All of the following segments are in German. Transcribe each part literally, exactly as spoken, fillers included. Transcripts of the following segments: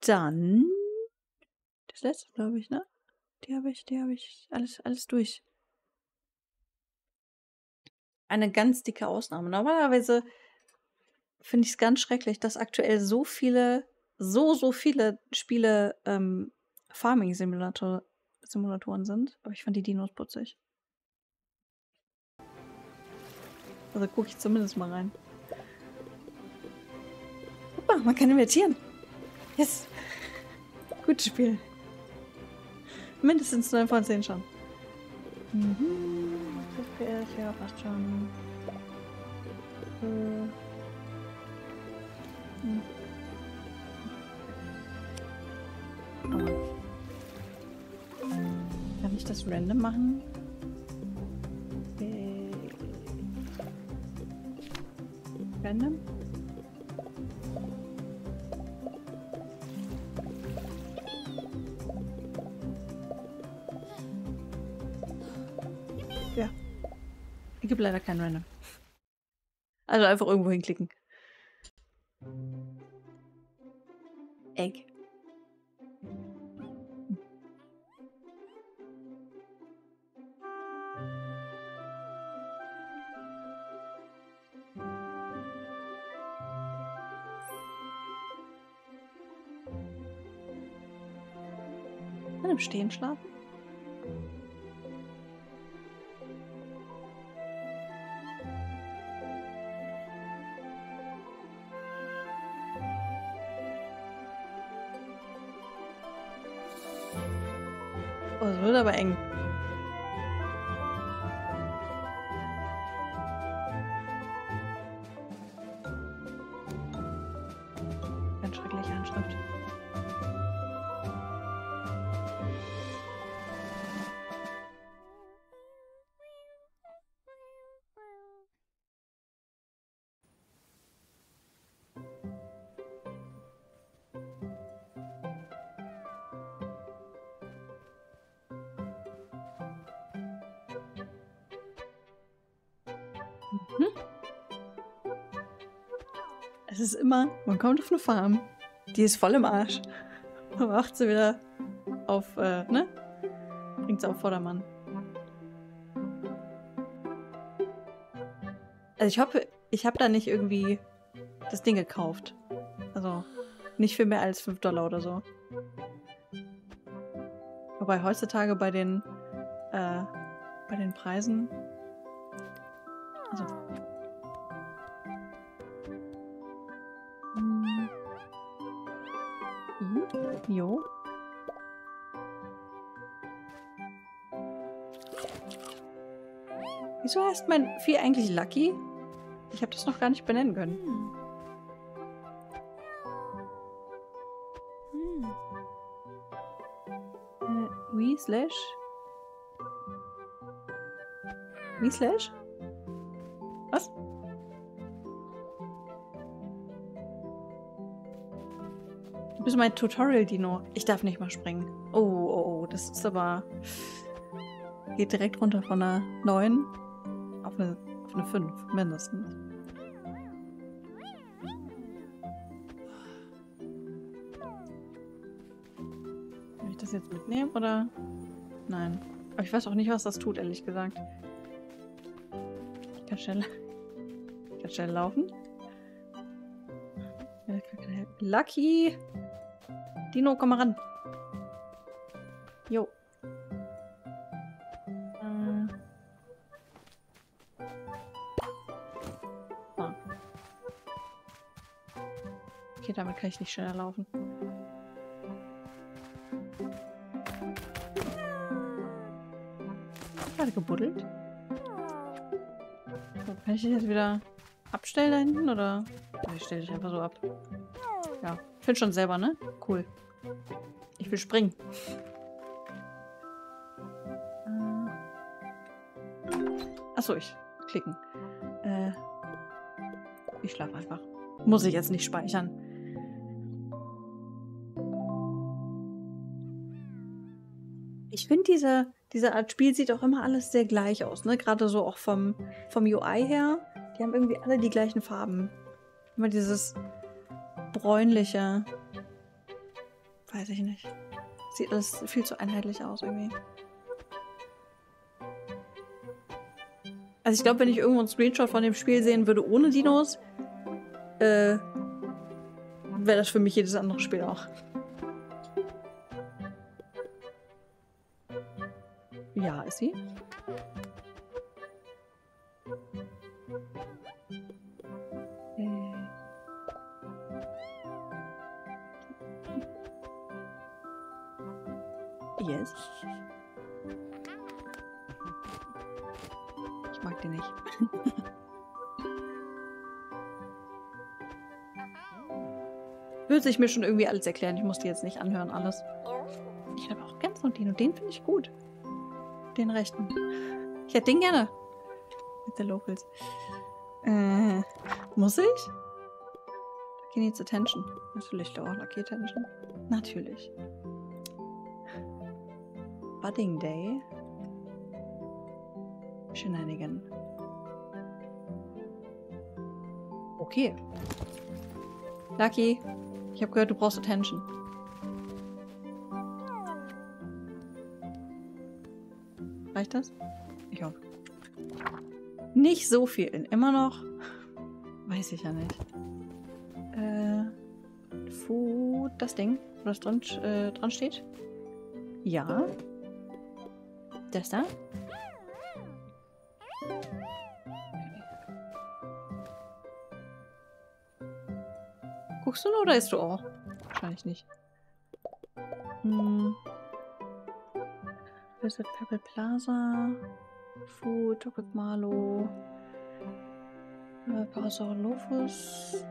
dann das letzte, glaube ich, ne? Die habe ich, die habe ich alles, alles durch. Eine ganz dicke Ausnahme. Normalerweise finde ich es ganz schrecklich, dass aktuell so viele, so, so viele Spiele ähm, Farming-Simulator Simulatoren sind. Aber ich fand die Dinos putzig. Also gucke ich zumindest mal rein. Super, man kann imitieren. Yes. Gutes Spiel. Mindestens neun von zehn schon. Mhm. F P S, ja, passt schon. Äh. Hm. Oh. Kann ich das random machen? Äh. Random? Ja. Es gibt leider kein Random. Also einfach irgendwo hinklicken. Egg. Kann im Stehen schlafen? Oh, das wird aber eng. Ganz schreckliche Handschrift. Mhm. Es ist immer, man kommt auf eine Farm, die ist voll im Arsch. Man macht sie wieder auf, äh, ne? Bringt sie auf Vordermann. Also ich hoffe, ich habe da nicht irgendwie das Ding gekauft. Also nicht für mehr als fünf Dollar oder so. Wobei heutzutage bei den, äh, bei den Preisen. Also. Hm. Mhm. Jo. Wieso heißt mein Vieh eigentlich Lucky? Ich habe das noch gar nicht benennen können. Hm. Hm. Äh, wie slash? Wie slash? Was? Du bist mein Tutorial-Dino. Ich darf nicht mal springen. Oh, oh, oh, das ist aber... Geht direkt runter von einer neun auf eine, auf eine fünf, mindestens. Soll ich das jetzt mitnehmen, oder? Nein. Aber ich weiß auch nicht, was das tut, ehrlich gesagt. Ich kann schnell... Ich kann schnell laufen. Lucky! Dino, komm mal ran. Jo. Äh. Ah. Okay, damit kann ich nicht schneller laufen. Gerade gebuddelt. So, kann ich dich jetzt wieder abstellen da hinten, oder? Ich stelle dich einfach so ab. Ja, ich finde schon selber, ne? Cool. Ich will springen. Achso, ich klicken. Äh, ich schlafe einfach. Muss ich jetzt nicht speichern. Ich finde, diese, diese Art Spiel sieht auch immer alles sehr gleich aus, ne? Gerade so auch vom, vom U I her. Die haben irgendwie alle die gleichen Farben. Immer dieses bräunliche. Weiß ich nicht. Sieht alles viel zu einheitlich aus irgendwie. Also ich glaube, wenn ich irgendwo einen Screenshot von dem Spiel sehen würde ohne Dinos, äh, wäre das für mich jedes andere Spiel auch. Ja, ist sie? Äh. Yes. Ich mag die nicht. Würde sich mir schon irgendwie alles erklären. Ich muss die jetzt nicht anhören, alles. Ich habe auch ganz und den und den finde ich gut. Den rechten. Ich hätte den gerne. Mit der Locals. Äh, muss ich? Lucky needs attention. Natürlich doch. Lucky attention. Natürlich. Budding Day. Shenanigan. Okay. Lucky, ich habe gehört, du brauchst Attention. Reicht das? Ich hoffe. Nicht so viel. Immer noch. Weiß ich ja nicht. Äh. Food. Das Ding, wo das drin, äh, dran steht. Ja. Das da. Guckst du nur oder isst du auch? Wahrscheinlich nicht. Hm. Visit Pebble Plaza. Food, Toket Malo. Äh, Parasaurolophus.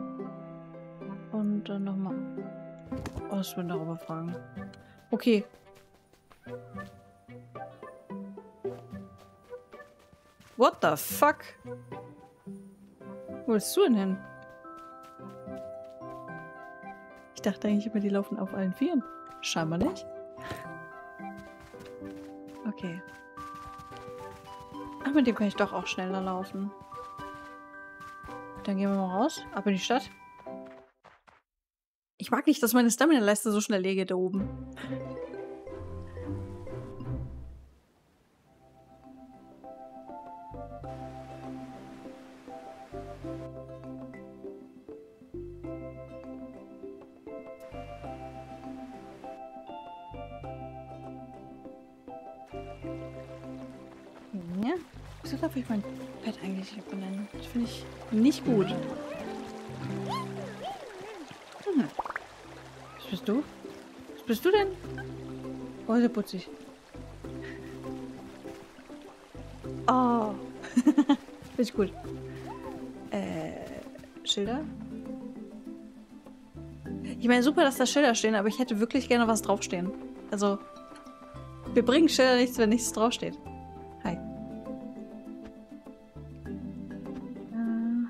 Und dann nochmal. Oh, ich will darüber fragen. Okay. What the fuck? Wo bist du denn hin? Ich dachte eigentlich immer, die laufen auf allen Vieren. Scheinbar nicht. Okay. Ach, mit dem kann ich doch auch schneller laufen. Dann gehen wir mal raus. Ab in die Stadt. Ich mag nicht, dass meine Stamina-Leiste so schnell leer geht da oben. Ja. Wieso darf ich mein Pet eigentlich nicht benennen? Das finde ich nicht gut. Hm. Was bist du? Was bist du denn? Oh, sehr putzig. Oh. Finde ich gut. Äh, Schilder? Ich meine, super, dass da Schilder stehen, aber ich hätte wirklich gerne was draufstehen. Also, wir bringen Schilder nichts, wenn nichts draufsteht. Hi. Äh,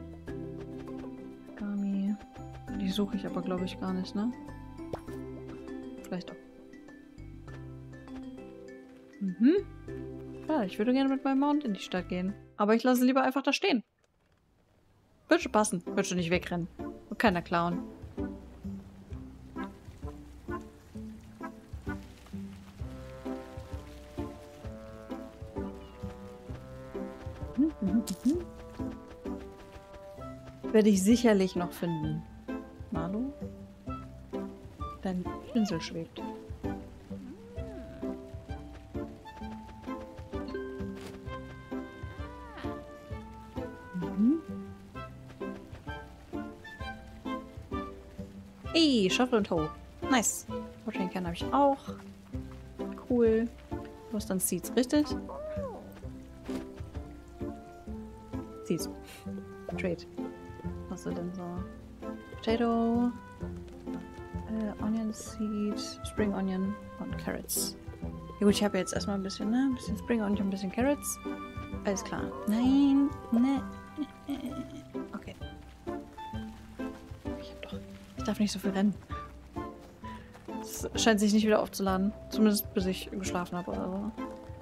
Gami. Die suche ich aber, glaube ich, gar nicht, ne? Vielleicht doch. Mhm. Ja, ich würde gerne mit meinem Mount in die Stadt gehen. Aber ich lasse lieber einfach da stehen. Wird schon passen. Wird schon nicht wegrennen. Wird keiner klauen. Mhm, mhm, mhm. Werde ich sicherlich noch finden. Malo? Dein Pinsel schwebt. Mhm. Ey, Shuffle und Hoe. Nice. Watering Can habe ich auch. Cool. Du hast dann Seeds, richtig? Seeds. Trade. Was ist denn so? Potato. Äh, Onion Seed. Spring Onion und Carrots. Ja gut, ich habe jetzt erstmal ein bisschen, ne? Ein bisschen Spring Onion, ein bisschen Carrots. Alles klar. Nein. Ne. Okay. Ich hab doch. Ich darf nicht so viel rennen. Es scheint sich nicht wieder aufzuladen. Zumindest bis ich geschlafen habe oder so.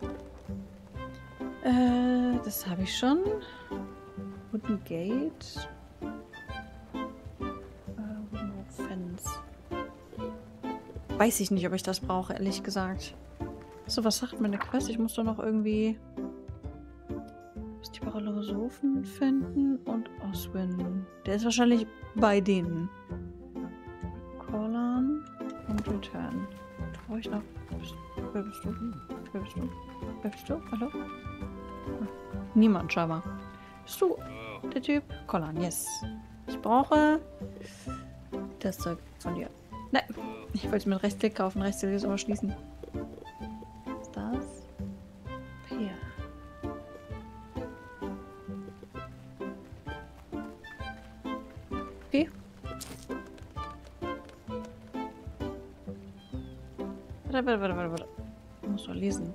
Äh, das habe ich schon. Wooden Gate. Äh, Wooden Fence. Weiß ich nicht, ob ich das brauche, ehrlich gesagt. So, was sagt meine Quest? Ich muss doch noch irgendwie... muss die Parallosophen finden und Oswin. Der ist wahrscheinlich bei denen. Colon und Return. Brauche ich noch... Wer bist du? Wer bist du? Wer bist du? Hallo? Hm. Niemand, scheinbar. Bist du der Typ? Colon, yes. Ich brauche das Zeug von dir. Nein, ich wollte es mit Rechtsklick kaufen. Rechtsklick ist aber schließen. Was ist das? Hier. Okay. Warte, warte, warte, warte, warte. Ich muss doch lesen.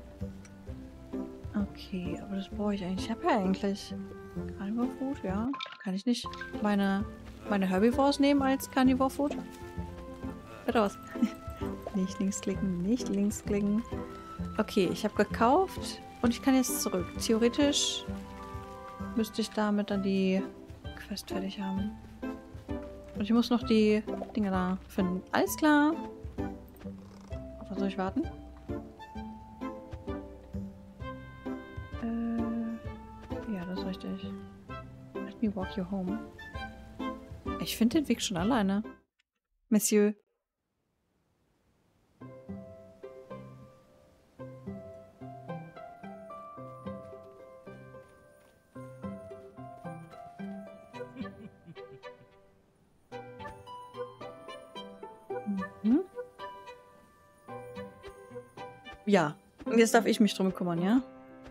Okay, aber das brauche ich eigentlich. Ich habe ja eigentlich Carnivore Food, ja. Kann ich nicht meine, meine Herbivores nehmen als Carnivore Food? Hört aus. Nicht links klicken, nicht links klicken. Okay, ich habe gekauft und ich kann jetzt zurück. Theoretisch müsste ich damit dann die Quest fertig haben. Und ich muss noch die Dinge da finden. Alles klar. Auf was soll ich warten? Äh, ja, das ist richtig. Let me walk you home. Ich finde den Weg schon alleine. Monsieur. Mhm. Ja, und jetzt darf ich mich drum kümmern, ja?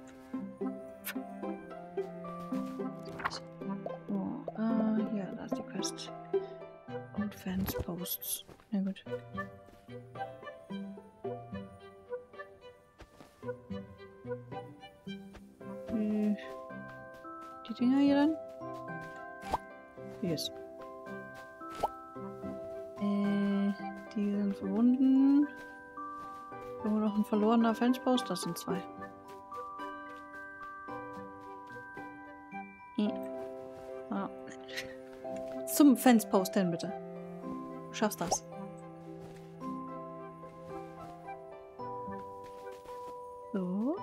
Oh, ah, ja, da ist die Quest. Und Fans Posts. Na gut. Die, die Dinger hier dann? Yes. Äh, die sind verbunden. Irgendwo noch ein verlorener Fanspost? Das sind zwei. Hm. Ah. Zum Fanspost hin, bitte. Du schaffst das. So.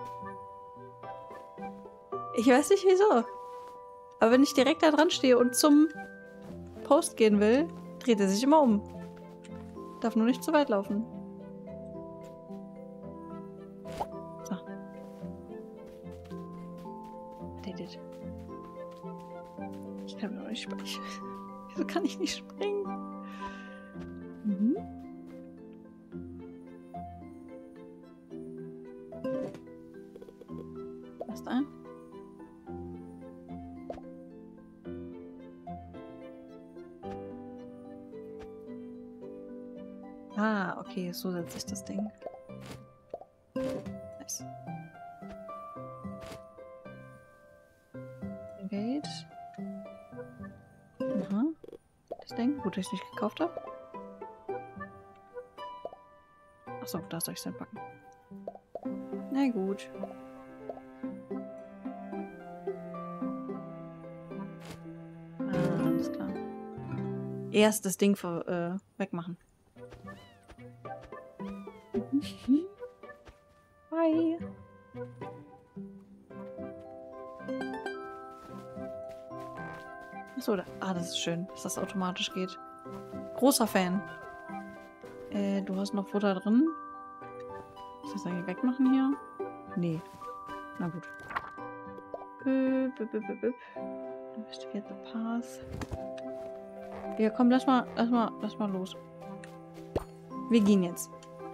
Ich weiß nicht wieso. Aber wenn ich direkt da dran stehe und zum Post gehen will, dreht er sich immer um. Darf nur nicht zu weit laufen. So. Did. Ich kann noch nicht springen. Wieso kann ich nicht springen? Mhm. Was da? Ah, okay, so setzt sich das Ding. Nice. Engage. Aha. Das Ding, gut, dass ich es nicht gekauft habe. Achso, da soll ich es dann packen. Na gut. Ah, alles klar. Erst das Ding für, äh, wegmachen. Hi. Achso, da. Ah, das ist schön, dass das automatisch geht. Großer Fan. Äh, du hast noch Futter drin. Muss ich das eigentlich wegmachen hier? Nee. Na gut. Bip, bip, bip, bip, bip. Investigate the path. Ja, komm, lass mal, lass mal, lass mal los. Wir gehen jetzt.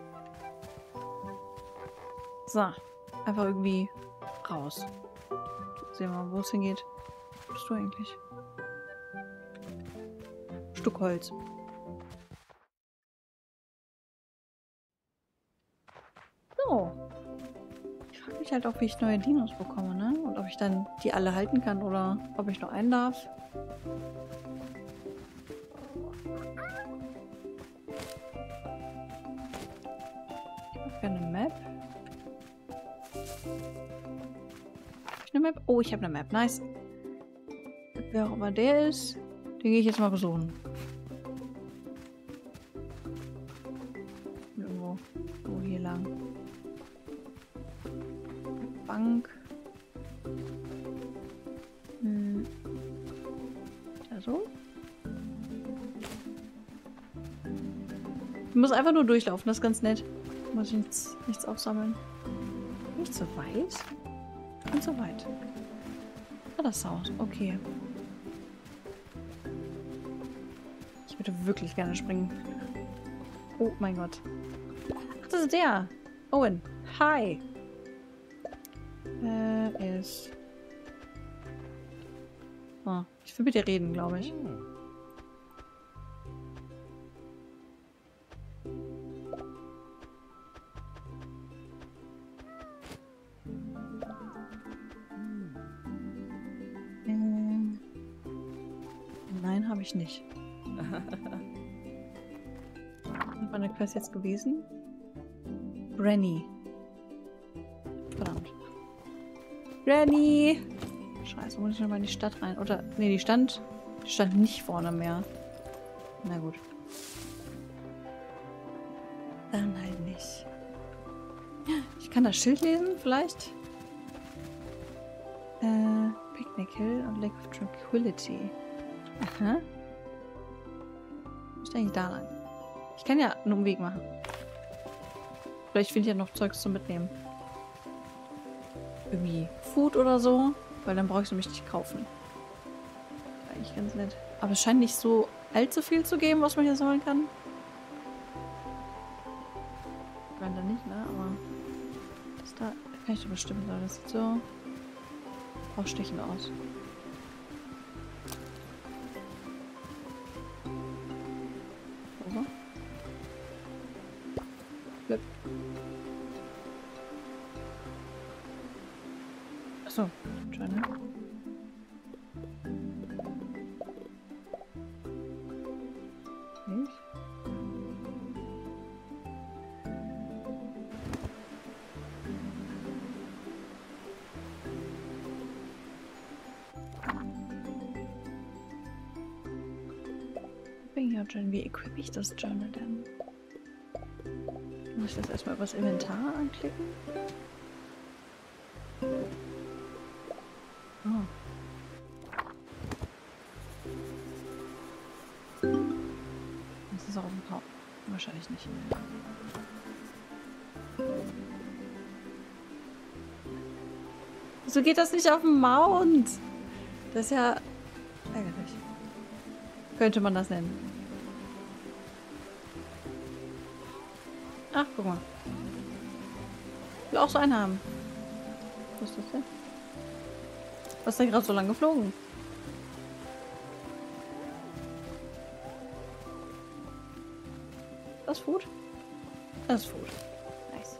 So. Einfach irgendwie raus. Sehen wir mal, wo es hingeht. Wo bist du eigentlich? Stück Holz. So. Ich frage mich halt auch, wie ich neue Dinos bekomme, ne? Und ob ich dann die alle halten kann oder ob ich noch einen darf. Ich habe gerne eine Map. Hab ich eine Map? Oh, ich habe eine Map. Nice. Wer auch immer der ist, den gehe ich jetzt mal besuchen. Nö. So, so hier lang. Bank. Hm. Also. Ich muss einfach nur durchlaufen, das ist ganz nett. Muss ich nichts, nichts aufsammeln. Nicht so weit. Und so weit. Ah, das Haus. Okay. Ich würde wirklich gerne springen. Oh mein Gott. Ach, das ist der. Owen. Hi. Äh, ist... Oh, ich will mit dir reden, glaube ich. Ähm, nein, habe ich nicht. Was war eine Quest jetzt gewesen? Granny. Verdammt. Granny! Scheiße, muss ich noch mal in die Stadt rein? Oder, nee, die stand, die stand nicht vorne mehr. Na gut. Dann halt nicht. Ich kann das Schild lesen, vielleicht? Äh, Picnic Hill und Lake of Tranquility. Aha. Muss ich eigentlich da lang? Ich kann ja einen Umweg machen. Vielleicht finde ich ja noch Zeugs zum Mitnehmen. Irgendwie Food oder so. Weil dann brauche ich es nämlich nicht kaufen. Eigentlich ganz nett. Aber es scheint nicht so allzu viel zu geben, was man hier sammeln kann. Ich meine da nicht, ne? Aber das da kann ich doch bestimmen. Das sieht so ausstechend aus. Oder? Blöp. Achso, schon, ne? Nicht? Journal. Wie equip ich das Journal denn? Muss ich das erstmal übers Inventar anklicken? Oh. Das ist auch auf dem Pau. Wahrscheinlich nicht. Wieso geht das nicht auf dem Mount? Das ist ja ärgerlich. Könnte man das nennen. Ach, guck mal. Ich will auch so einen haben. Was ist das denn? Was ist denn gerade so lang geflogen? Das ist Food? Das ist Food. Nice.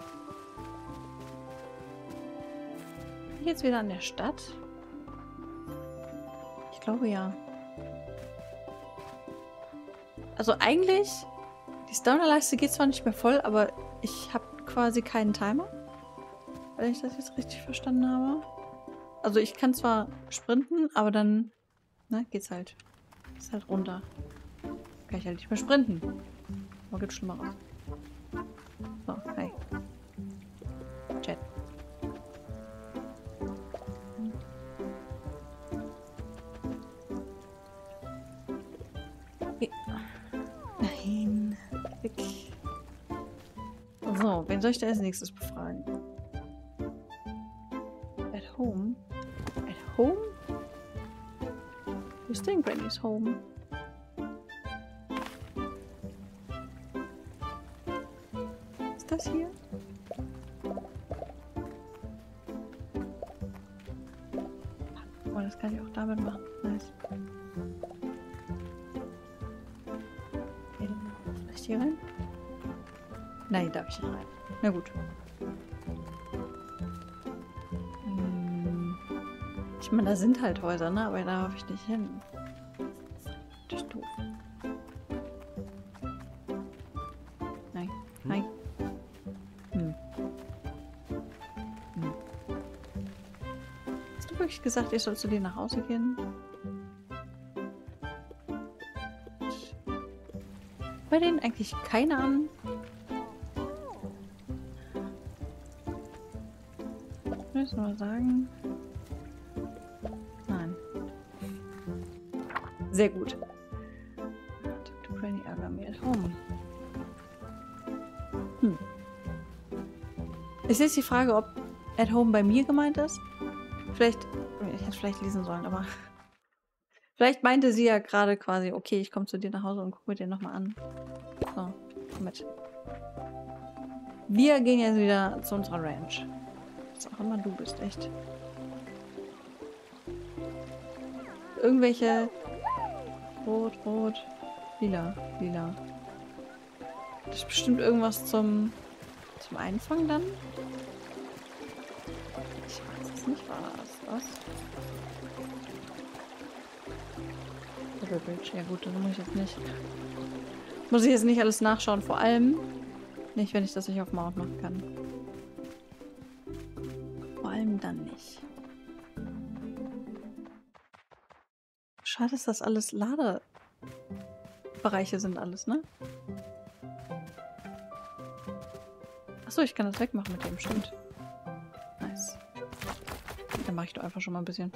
Bin ich jetzt wieder an der Stadt? Ich glaube ja. Also eigentlich, die Stamina-Leiste geht zwar nicht mehr voll, aber ich habe quasi keinen Timer. Wenn ich das jetzt richtig verstanden habe. Also ich kann zwar sprinten, aber dann ne, geht's halt. Ist halt runter. Kann ich halt nicht mehr sprinten. Aber geht schon mal raus. So, hi. Chat. Okay. Nein. Weg. So, wen soll ich da als nächstes befragen? At home? At home? Wo ist denn Granny's home? Ist das hier? Oh, das kann ich auch damit machen. Nice. Okay, vielleicht hier rein? Nein, darf ich nicht rein. Na gut. Hm. Ich meine, da sind halt Häuser, ne? Aber da darf ich nicht hin. Das ist doof. Nein. Nein. Hm. Hm. Hast du wirklich gesagt, ich soll zu dir nach Hause gehen? Bei denen eigentlich keine an. Soll ich es mal sagen? Nein. Sehr gut. Talk to Granny Agami at home. Hm. Ist jetzt die Frage, ob at home bei mir gemeint ist? Vielleicht, ich hätte es vielleicht lesen sollen, aber vielleicht meinte sie ja gerade quasi, okay, ich komme zu dir nach Hause und gucke mir den nochmal an. So, komm mit. Wir gehen jetzt wieder zu unserer Ranch. Was auch immer du bist, echt. Irgendwelche Rot, Rot, Lila, Lila. Das ist bestimmt irgendwas zum, zum Einfangen dann? Ich weiß es nicht, was. Was? Bridge. Ja gut, das muss ich jetzt nicht. Muss ich jetzt nicht alles nachschauen. Vor allem nicht, wenn ich das nicht auf Mount machen kann. Vor allem dann nicht. Schade, dass das alles Ladebereiche sind alles, ne? Achso, ich kann das wegmachen mit dem, stimmt. Nice. Dann mache ich doch einfach schon mal ein bisschen.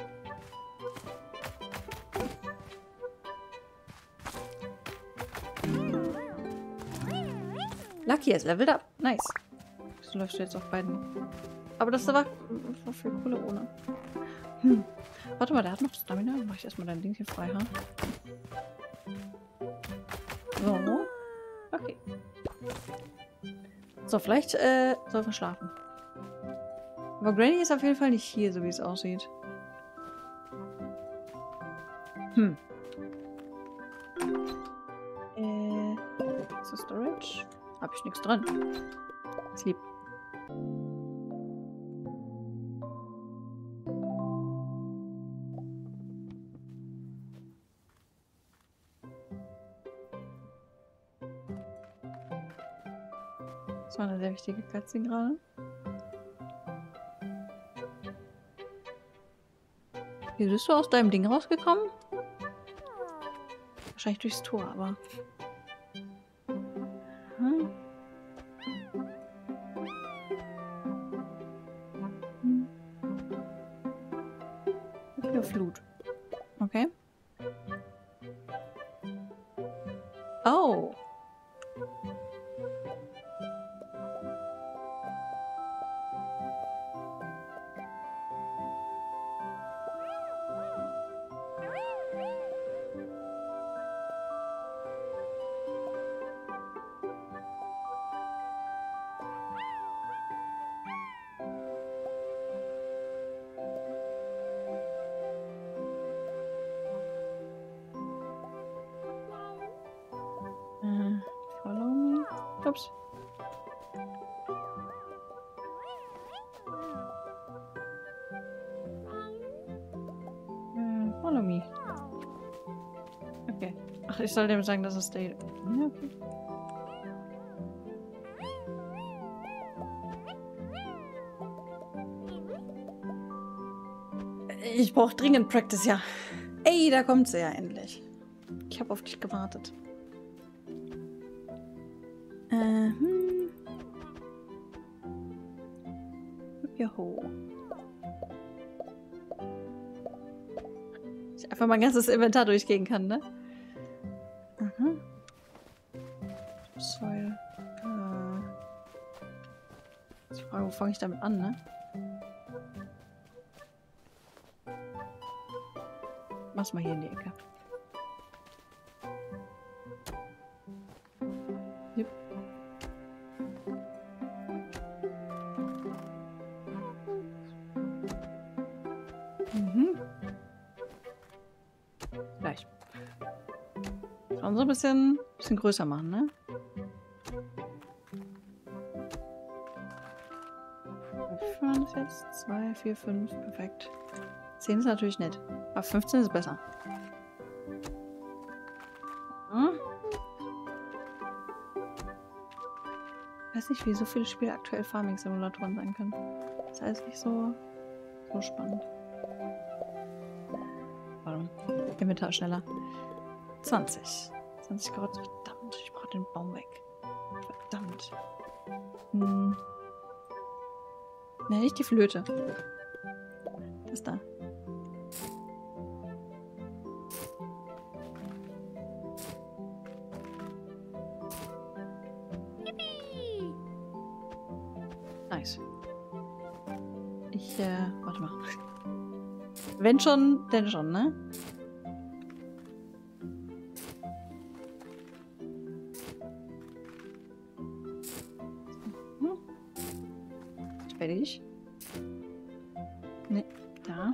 Lucky ist leveled up. Nice. Wieso läufst du jetzt auf beiden? Aber das war, das war viel cooler ohne. Hm. Warte mal, der hat noch Stamina. Mach ich erstmal dein Ding hier frei, ha? So. Okay. So, vielleicht äh, soll wir schlafen. Aber Granny ist auf jeden Fall nicht hier, so wie es aussieht. Hm. Äh. Ist das Storage? Hab ich nichts drin. Ist lieb. Das war eine sehr wichtige Cutscene gerade. Wie bist du aus deinem Ding rausgekommen? Wahrscheinlich durchs Tor, aber... Hm. Hm. Wieder Flut. Okay. Oh. Äh, follow me. Ups. Äh, follow me. Okay. Ach, ich soll dem sagen, dass es stay. Ja, okay. Ich brauche dringend Practice, ja. Ey, da kommt sie ja endlich. Ich habe auf dich gewartet. Ähm. Joho. Ich einfach mein ganzes Inventar durchgehen kann, ne? Aha. Soil. Äh. Die Frage, wo fange ich damit an, ne? Mach's mal hier in die Ecke. Yep. Mhm. Gleich. Schauen so ein bisschen, bisschen größer machen, ne? Wie waren das jetzt? zwei, vier, fünf, perfekt. zehn ist natürlich nett. Aber fünfzehn ist besser. Hm? Ich weiß nicht, wie so viele Spiele aktuell Farming-Simulatoren sein können. Das ist alles nicht so, so spannend. Warum? Inventar schneller. zwanzig. zwanzig Karotten. Verdammt, ich brauche den Baum weg. Verdammt. Hm. Nein, nicht die Flöte. Das da. Nice. Ich, äh, warte mal. Wenn schon, denn schon, ne? Hm. Fertig. Ne, da.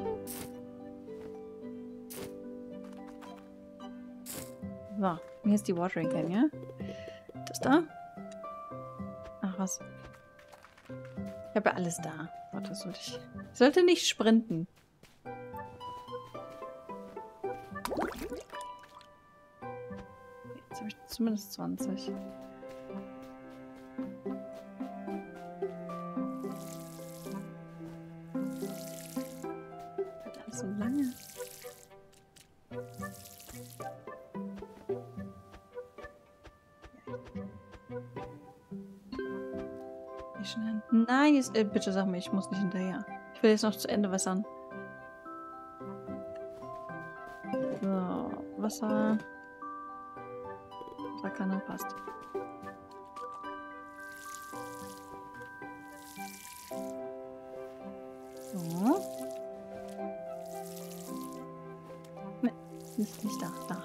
So, hier ist die Watering Can, ja? Das da? Ach, was? Ich habe ja alles da. Warte, sollte ich... Ich sollte nicht sprinten. Jetzt habe ich zumindest zwanzig. Hat alles so lange. Wie schnell? Nein, jetzt, äh, bitte sag mir, ich muss nicht hinterher. Ich will jetzt noch zu Ende wässern. So, Wasser. Wasserkanne passt. So. Ne, ist nicht da. Da.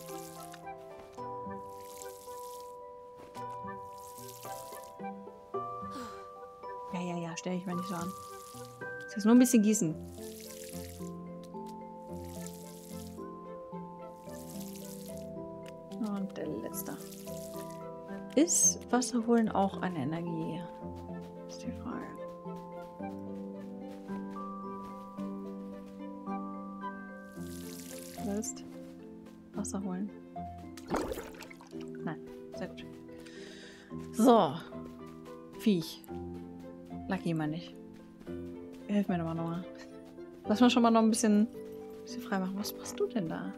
Ja, ja, ja, stell ich mir nicht so an. Das ist nur ein bisschen gießen. Und der letzte. Ist Wasser holen auch eine Energie? Ist die Frage. Das ist Wasser holen. Nein, sehr gut. So. Viech. Lucky mal nicht. Hilf mir doch mal. Lass mal schon mal noch ein bisschen, bisschen frei machen. Was machst du denn da?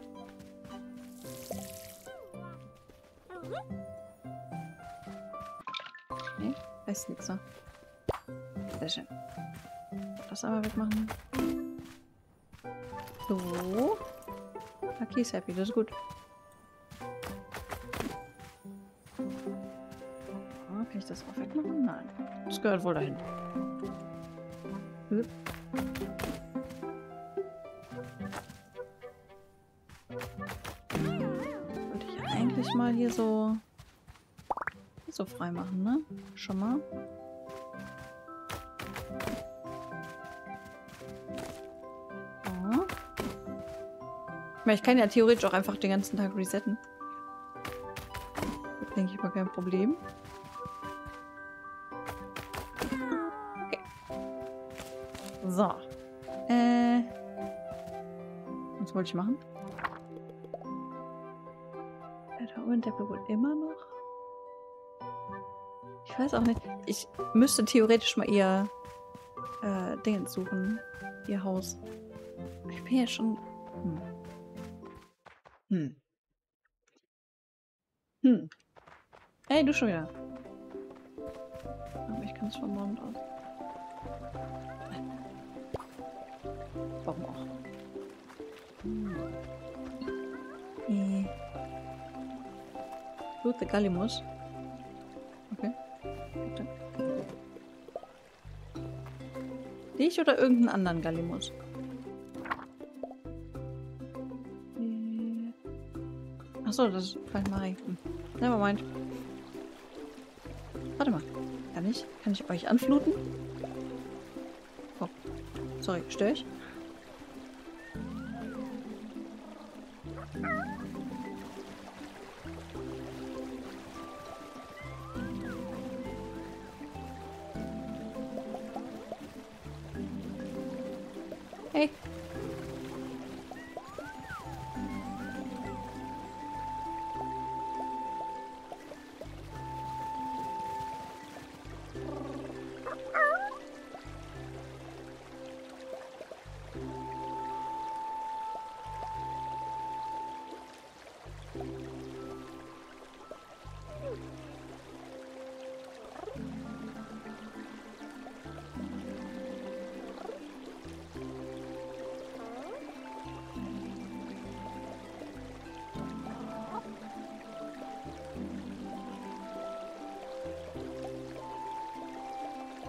Nee, weiß nichts, ne? Sehr schön. Das aber wegmachen. So. Lucky ist happy, das ist gut. Oh, kann ich das auch wegmachen? Nein. Das gehört wohl dahin. Hm. Wollte ich eigentlich mal hier so so frei machen, ne? Schon mal. So. Ich kann ja theoretisch auch einfach den ganzen Tag resetten. Denke ich mal, kein Problem. Okay. So. Äh. Was wollte ich machen? Da oben der wohl immer noch. Ich weiß auch nicht. Ich müsste theoretisch mal ihr äh, Dinge suchen. Ihr Haus. Ich bin jetzt schon. Hm. Hm. Hm. Hey, du schon wieder. Aber ich kann es vom Mond aus. Warum auch? Hm. Äh. Gut, der Gallimus. Okay. Gut. Dich oder irgendeinen anderen Gallimus? Äh. Achso, das ist vielleicht Marie. Hm. Nevermind. Warte mal. Kann ich? Kann ich euch anfluten? Oh. Sorry, störe ich? Hey.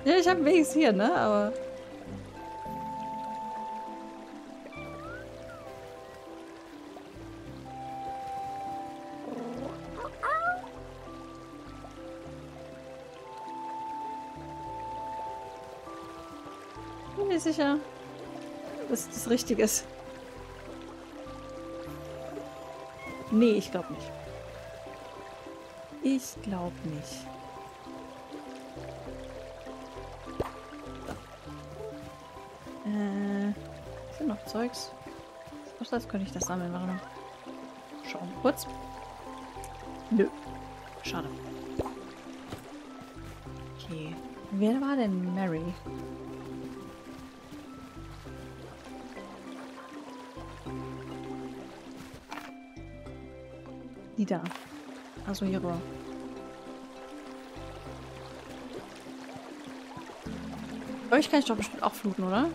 Ja, ich habe wenigstens hier, ne? Aber. Bin mir sicher, dass das richtig ist. Nee, ich glaube nicht. Ich glaube nicht. Äh, sind noch Zeugs? Was das könnte ich das sammeln? Warte mal. Schauen wir kurz. Nö. Schade. Okay. Wer war denn Mary? Die da. Also hier rüber. Euch kann ich doch bestimmt auch fluten, oder?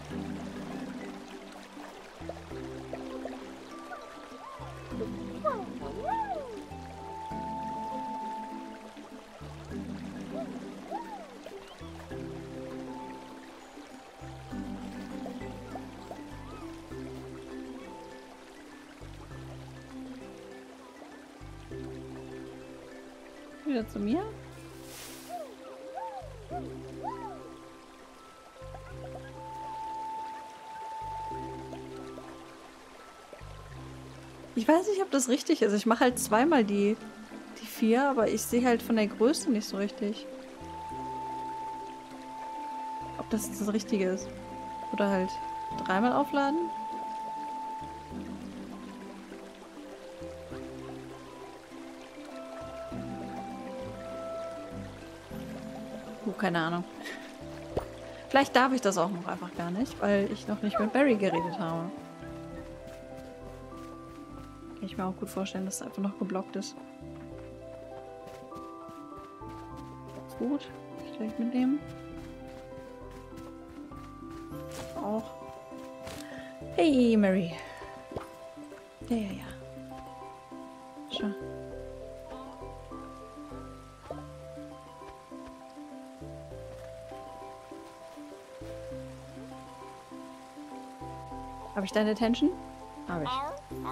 Wieder zu mir? Ich weiß nicht, ob das richtig ist. Ich mache halt zweimal die, die vier, aber ich sehe halt von der Größe nicht so richtig. Ob das das Richtige ist. Oder halt dreimal aufladen. Uh, keine Ahnung. Vielleicht darf ich das auch noch einfach gar nicht, weil ich noch nicht mit Barry geredet habe. Kann ich mir auch gut vorstellen, dass es einfach noch geblockt ist. Ist gut. Kann ich gleich mitnehmen. Auch. Hey, Mary. Ja, ja, ja. Schau. Habe ich deine Attention? Habe ich.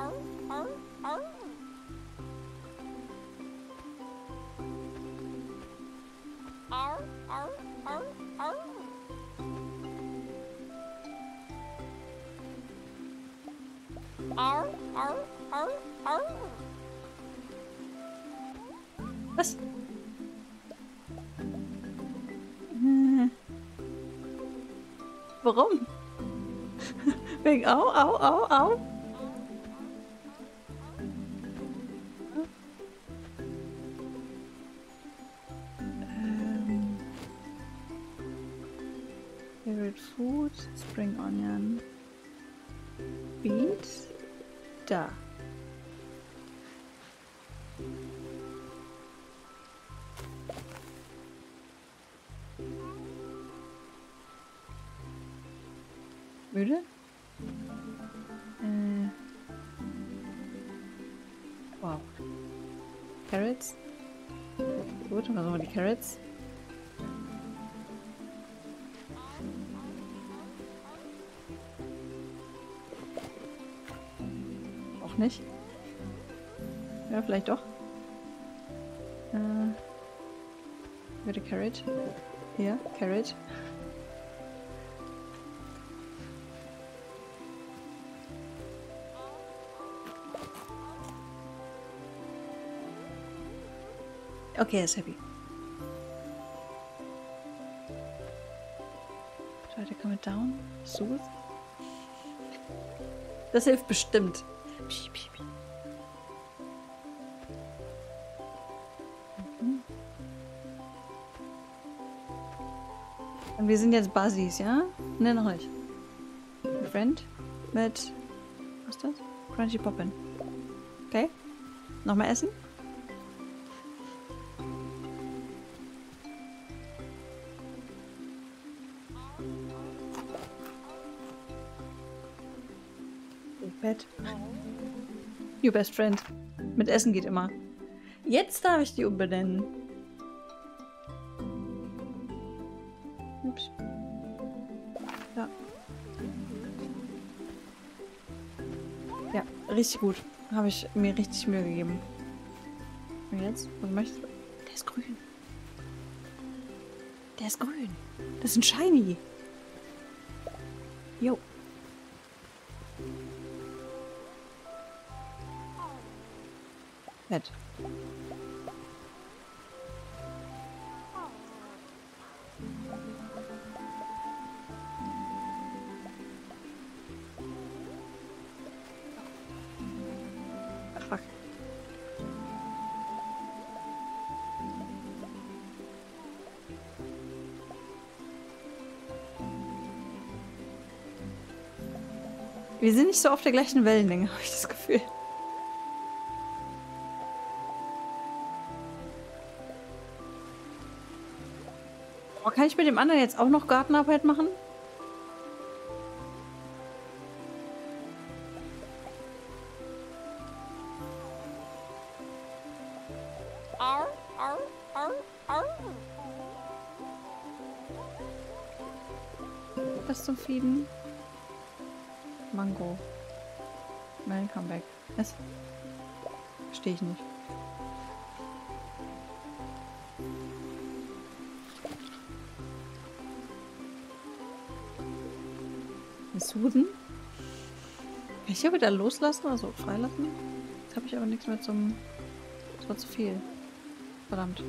Was? Hm. Warum? Wegen au, au, au, au. Ähm. Favorite food, spring onion. Beet. Da. Müde? Äh. Wow. Carrots. Gut, und dann nochmal die Carrots. Auch nicht. Ja, vielleicht doch. Äh. Bitte Carrot. Hier, Carrot. Okay, er ist happy. Try to calm it down. Soothe. Das hilft bestimmt. Piep, piep, piep. Mhm. Und wir sind jetzt Buzzies, ja? Ne, noch nicht. Friend mit... Was ist das? Crunchy Poppin. Okay. Nochmal essen? Bett. Your best friend. Mit Essen geht immer. Jetzt darf ich die umbenennen. Ups. Ja. Ja, richtig gut. Habe ich mir richtig Mühe gegeben. Und jetzt? Was möchtest du? Der ist grün. Der ist grün. Das ist ein Shiny. Jo. Nett. Ach, fuck. Wir sind nicht so auf der gleichen Wellenlänge, habe ich das Gefühl. Oh, kann ich mit dem anderen jetzt auch noch Gartenarbeit machen? Was zum Feeden? Mango. Nein, Comeback. Was? Verstehe ich nicht. Suden? Kann ich hier wieder loslassen, also freilassen? Jetzt habe ich aber nichts mehr zum... Das war zu viel. Verdammt.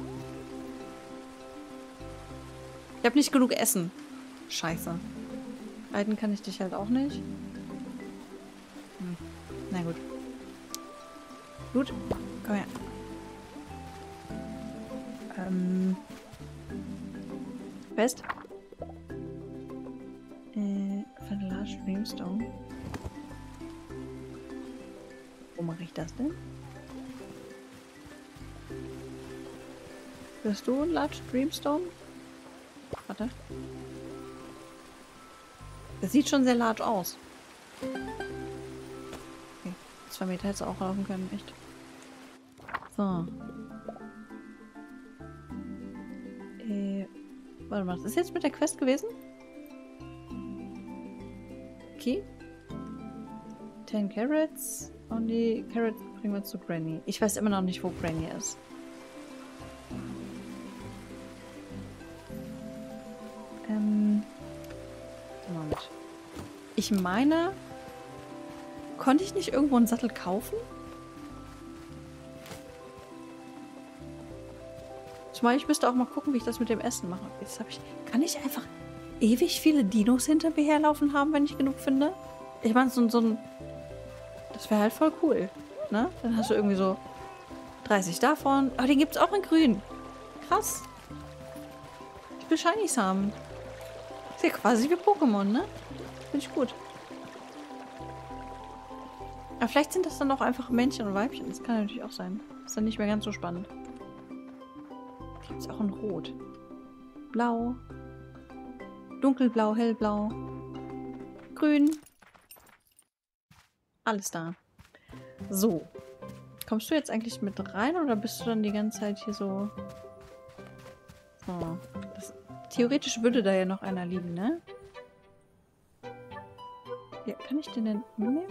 Ich habe nicht genug Essen. Scheiße. Reiten kann ich dich halt auch nicht. Hm. Na gut. Gut. Komm her. Ähm. Fest. Äh, von Large Dreamstone. Wo mache ich das denn? Bist du ein Large Dreamstone? Warte. Das sieht schon sehr large aus. Okay. Zwei Meter hätte es auch laufen können, echt. So. Äh, warte mal, was ist jetzt mit der Quest gewesen? Okay. Ten Carrots. Und die Carrots bringen wir zu Granny. Ich weiß immer noch nicht, wo Granny ist. Ähm. Moment. Ich meine, konnte ich nicht irgendwo einen Sattel kaufen? Ich meine, ich müsste auch mal gucken, wie ich das mit dem Essen mache. Jetzt habe ich. Kann ich einfach ewig viele Dinos hinter mir herlaufen haben, wenn ich genug finde? Ich meine, so, so ein. Das wäre halt voll cool. Ne? Dann hast du irgendwie so dreißig davon. Aber den gibt es auch in grün. Krass. Ich will Shinies haben. Ist ja quasi wie Pokémon, ne? Finde ich gut. Aber vielleicht sind das dann auch einfach Männchen und Weibchen. Das kann natürlich auch sein. Ist dann nicht mehr ganz so spannend. Gibt es auch in Rot. Blau. Dunkelblau, hellblau. Grün. Alles da. So. Kommst du jetzt eigentlich mit rein oder bist du dann die ganze Zeit hier so... So. Das, theoretisch würde da ja noch einer liegen, ne? Ja, kann ich den denn mitnehmen?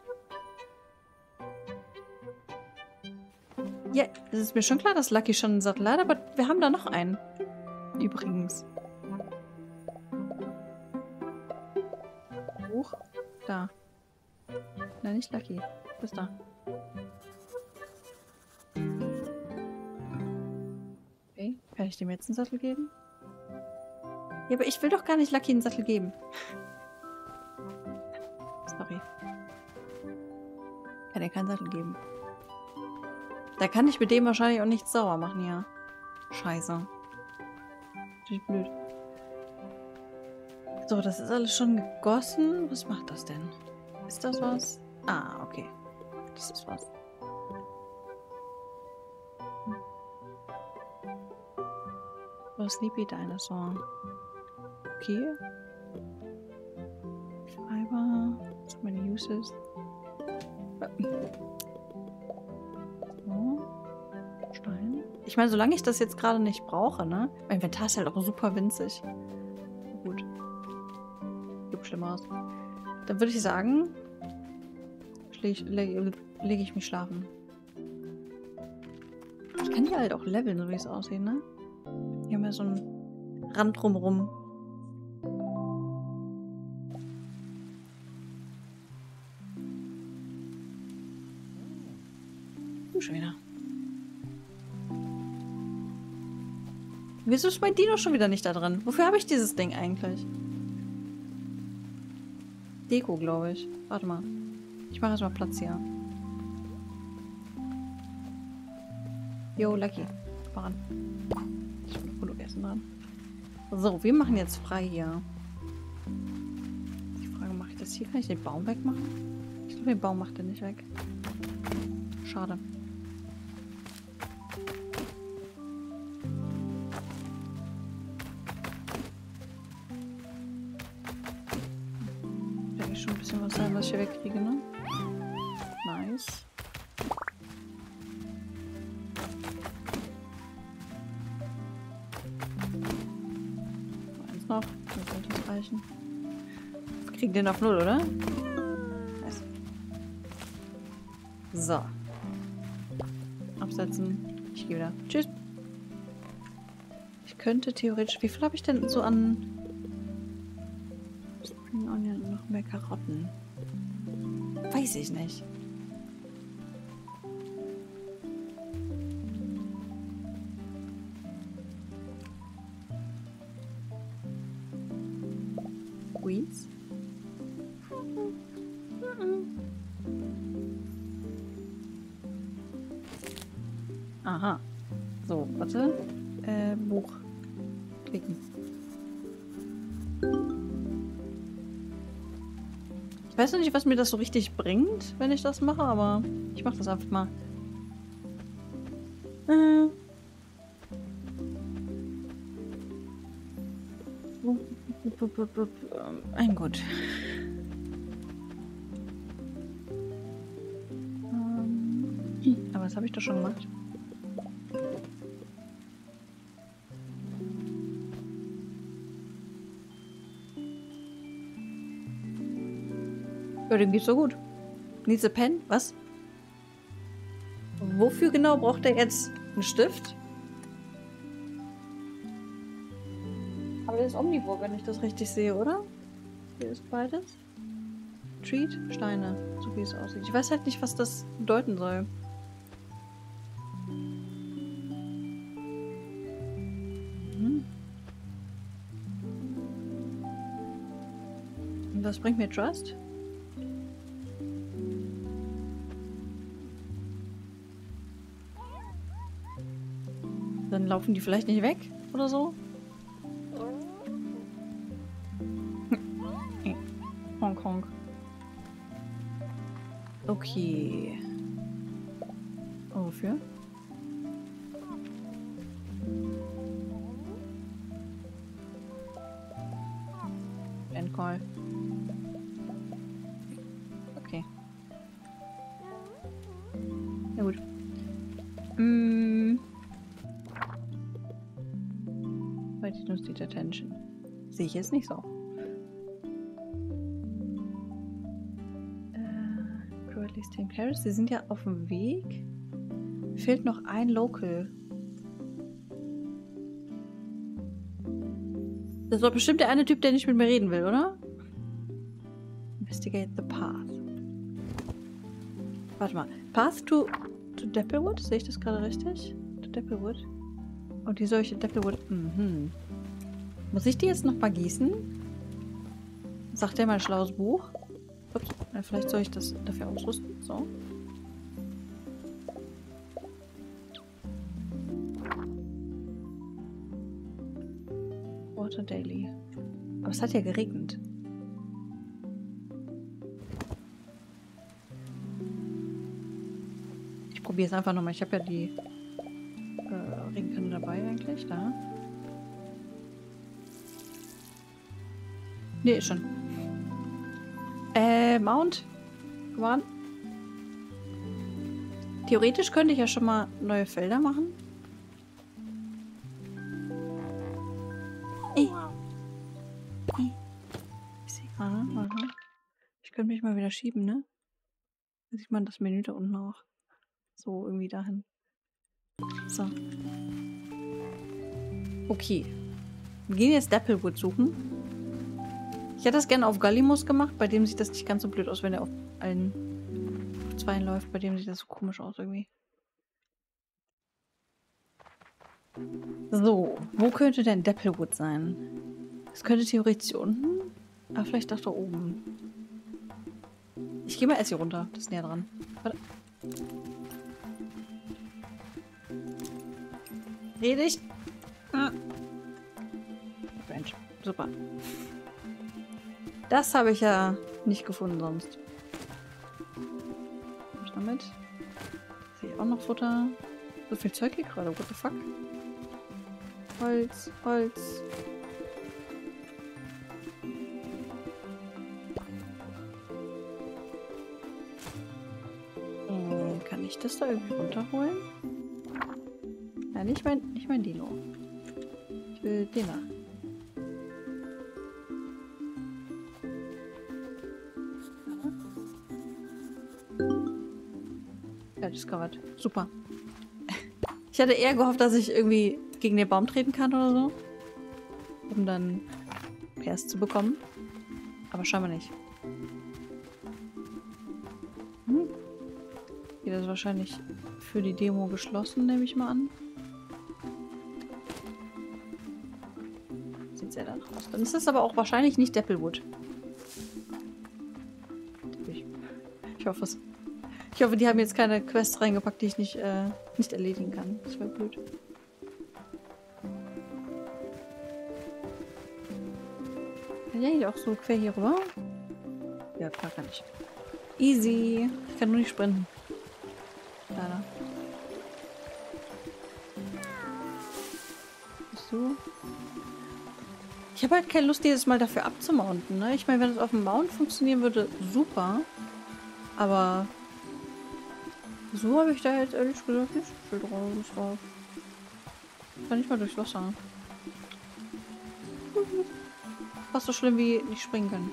Ja, es ist mir schon klar, dass Lucky schon einen Sattel hat, aber wir haben da noch einen. Übrigens. Hoch. Da. Nein, nicht Lucky. Bis da. Okay, kann ich dem jetzt einen Sattel geben? Ja, aber ich will doch gar nicht Lucky einen Sattel geben. Sorry. Kann er keinen Sattel geben. Da kann ich mit dem wahrscheinlich auch nichts sauer machen, ja. Scheiße. Natürlich blöd. So, das ist alles schon gegossen. Was macht das denn? Ist das was? Ah, okay. Das ist was. So, Sleepy Dinosaur. Okay. Fiber. So many uses. So. Stein. Ich meine, solange ich das jetzt gerade nicht brauche, ne? Mein Inventar ist halt auch super winzig. schlimm aus. Dann würde ich sagen, lege leg, leg ich mich schlafen. Ich kann hier halt auch leveln, so wie es aussieht, ne? Hier haben wir so einen Rand drumrum. Du schon wieder. Wieso ist mein Dino schon wieder nicht da drin? Wofür habe ich dieses Ding eigentlich? Deko, glaube ich. Warte mal. Ich mache erstmal Platz hier. Jo, Lucky. Voran. Ich habe noch genug Essen dran. So, wir machen jetzt frei hier. Die Frage, mache ich das hier? Kann ich den Baum wegmachen? Ich glaube, den Baum macht er nicht weg. Schade. Werde ich schon ein bisschen was sein, was ich hier wegkriege, ne? Nice. Eins noch. Das sollte das reichen. Wir kriegen den auf null, oder? Nice. So. Absetzen. Ich gehe wieder. Tschüss. Ich könnte theoretisch... Wie viel habe ich denn so an... Spring Onion und noch mehr Karotten? Weiß ich nicht. Weeds? Aha. So, warte. Äh, Buch. Klicken. Ich weiß noch nicht, was mir das so richtig bringt, wenn ich das mache, aber ich mache das einfach mal. Äh. Ein gut. Aber das habe ich doch schon gemacht. Ja, dem geht's so gut. Needs a pen? Was? Wofür genau braucht er jetzt einen Stift? Aber der ist omnivor, wenn ich das richtig sehe, oder? Hier ist beides. Treat, Steine, so wie es aussieht. Ich weiß halt nicht, was das bedeuten soll. Hm. Und was bringt mir Trust? Dann laufen die vielleicht nicht weg oder so? Hongkong. Okay. Oh, wofür? Endcall. Okay. Ja gut. Mm. Weil die nutzt die Attention. Sehe ich jetzt nicht so. Team Carrots, sie sind ja auf dem Weg. Fehlt noch ein Local. Das war bestimmt der eine Typ, der nicht mit mir reden will, oder? Investigate the path. Warte mal. Path to, to Deppelwood? Sehe ich das gerade richtig? To Deppelwood? Oh, die solche Deppelwood. Mhm. Muss ich die jetzt noch mal gießen? Sagt der mal ein schlaues Buch? Ups, vielleicht soll ich das dafür ausrüsten. So. Water Daily. Aber es hat ja geregnet. Ich probiere es einfach nochmal. Ich habe ja die äh, Regenkanne dabei eigentlich. Da. Nee, ist schon. Äh, Mount. Come on. Theoretisch könnte ich ja schon mal neue Felder machen. Äh. Äh. Ich sehe gerade. könnte mich mal wieder schieben, ne? Da sieht man das Menü da unten auch. So, irgendwie dahin. So. Okay. Wir gehen jetzt Dapplewood suchen. Ich hätte das gerne auf Gallimus gemacht, bei dem sieht das nicht ganz so blöd aus, wenn er auf allen auf zweien läuft. Bei dem sieht das so komisch aus irgendwie. So, wo könnte denn Dapplewood sein? Es könnte theoretisch hier unten, aber vielleicht auch da oben. Ich gehe mal erst hier runter, das ist näher dran. Warte. Rede ich? Ah. Mensch, super. Das habe ich ja nicht gefunden sonst. Was damit? Sehe ich auch noch Futter. So viel Zeug hier gerade, what the fuck? Holz, Holz. Äh, kann ich das da irgendwie runterholen? Ja, nicht mein, nicht mein Dino. Ich will den da. Ja, discovered. Super. Ich hatte eher gehofft, dass ich irgendwie gegen den Baum treten kann oder so. Um dann Pairs zu bekommen. Aber scheinbar nicht. Hm. Hier ist wahrscheinlich für die Demo geschlossen, nehme ich mal an. Sieht sehr danach aus. Dann ist das aber auch wahrscheinlich nicht Dapplewood. Ich, ich hoffe es. Ich hoffe, die haben jetzt keine Quests reingepackt, die ich nicht, äh, nicht erledigen kann. Das wäre blöd. Kann ich eigentlich auch so quer hier rüber? Ja, klar kann ich. Easy. Ich kann nur nicht sprinten. Leider. Bist du? Ich habe halt keine Lust, jedes Mal dafür abzumounten, ne? Ich meine, wenn es auf dem Mount funktionieren würde, super. Aber so habe ich da jetzt ehrlich gesagt nicht viel drauf. drauf. Kann nicht mal durchs Wasser. Fast so schlimm wie nicht springen können.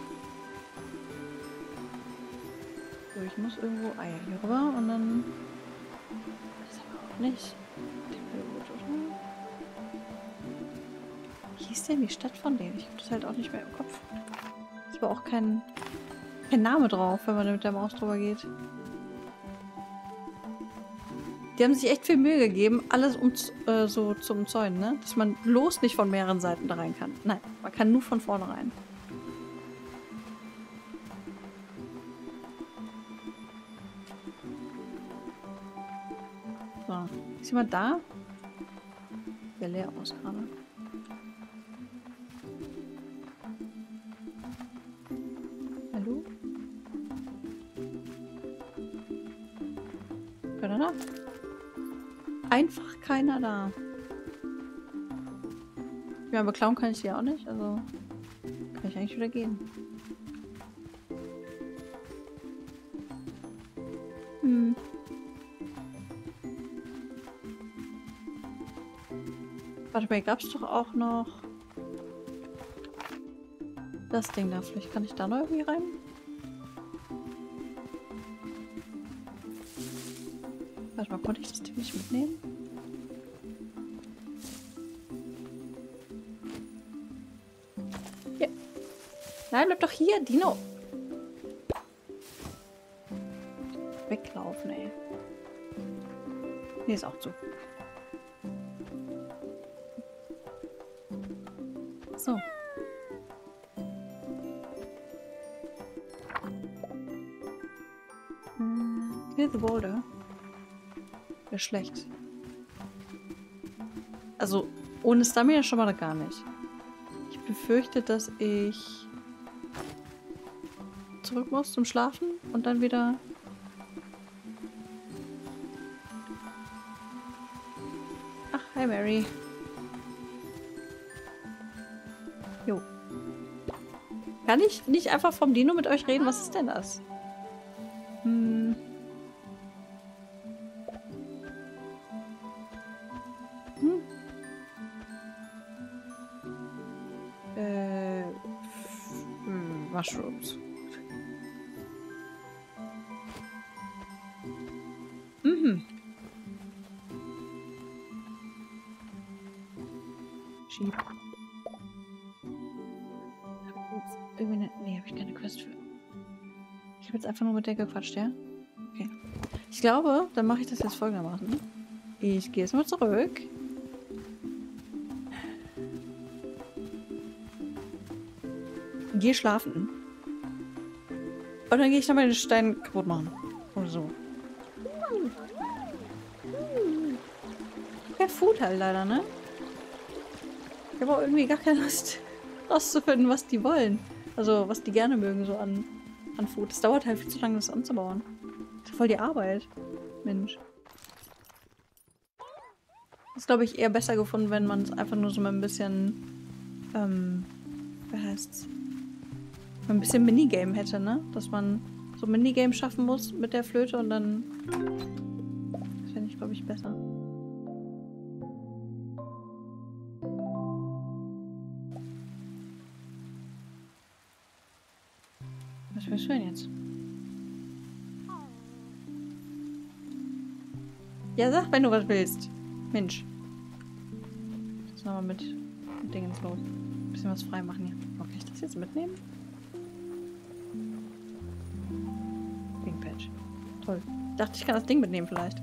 So, ich muss irgendwo Eier hier rüber und dann. Das aber auch nicht. Wie hieß denn die Stadt von denen? Ich habe das halt auch nicht mehr im Kopf. Ist aber auch kein, kein Name drauf, wenn man mit der Maus drüber geht. Die haben sich echt viel Mühe gegeben, alles um, äh, so zu umzäunen, ne? Dass man bloß nicht von mehreren Seiten da rein kann. Nein, man kann nur von vorne rein. So, ist jemand da? Sieht leer aus gerade. Hallo? Keiner da? Einfach keiner da. Ja, aber klauen kann ich die auch nicht, also kann ich eigentlich wieder gehen. Hm. Warte mal, gab es doch auch noch das Ding da. Vielleicht kann ich da noch irgendwie rein? Warte mal, konnte ich das Ding nicht mitnehmen? Hier. Nein, bleib doch hier, Dino. Weglaufen, ey. Nee, ist auch zu. So. Hm, Clear the boulder. Wäre schlecht. Also, ohne Stamina schon mal gar nicht. Ich befürchte, dass ich zurück muss zum Schlafen und dann wieder... Ach, hi Mary. Jo. Kann ich nicht einfach vom Dino mit euch reden? Was ist denn das? Hm. Hm. Äh. Hm, Mushrooms. Cheap. Irgendwie ne, nee, habe ich keine Quest für. Ich habe jetzt einfach nur mit der gequatscht, ja? Okay. Ich glaube, dann mache ich das jetzt folgendermaßen. Ich gehe jetzt mal zurück. Gehe schlafen. Und dann gehe ich nochmal den Stein kaputt machen. Oder so. Der Food halt leider, ne? Ich habe auch irgendwie gar keine Lust rauszufinden, was die wollen. Also, was die gerne mögen, so an, an Food. Es dauert halt viel zu lange, das anzubauen. Das ist voll die Arbeit. Mensch. Das ist, glaube ich, eher besser gefunden, wenn man es einfach nur so mal ein bisschen, ähm, wie heißt's? Ein bisschen Minigame hätte, ne? Dass man so ein Minigame schaffen muss mit der Flöte und dann. Das fände ich, glaube ich, besser. Was willst du denn jetzt? Ja, sag, wenn du was willst. Mensch. Jetzt nochmal mit, mit Dingens los. Ein bisschen was frei machen hier. Oh, kann ich das jetzt mitnehmen? Wing Patch. Toll. Ich dachte, ich kann das Ding mitnehmen vielleicht.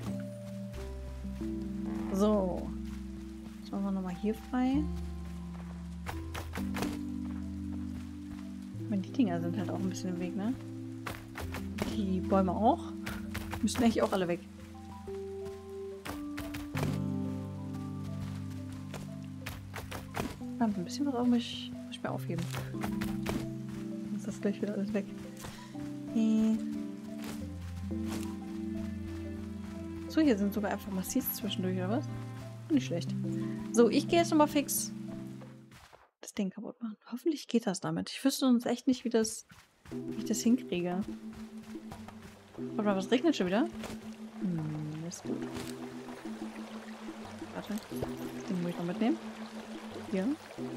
So. Jetzt machen wir nochmal hier frei. Ich meine, die Dinger sind halt auch ein bisschen im Weg, ne? Die Bäume auch. Müssen eigentlich auch alle weg. Ein bisschen was auch muss ich, muss ich mir aufheben. Dann ist das gleich wieder alles weg. Äh. So, hier sind sogar einfach Massiv zwischendurch, oder was? Nicht schlecht. So, ich gehe jetzt nochmal fix das Ding kaputt machen. Hoffentlich geht das damit. Ich wüsste sonst echt nicht, wie, das, wie ich das hinkriege. Warte mal, was regnet schon wieder? Hm, ist gut. Warte. Den muss ich noch mitnehmen. Hier.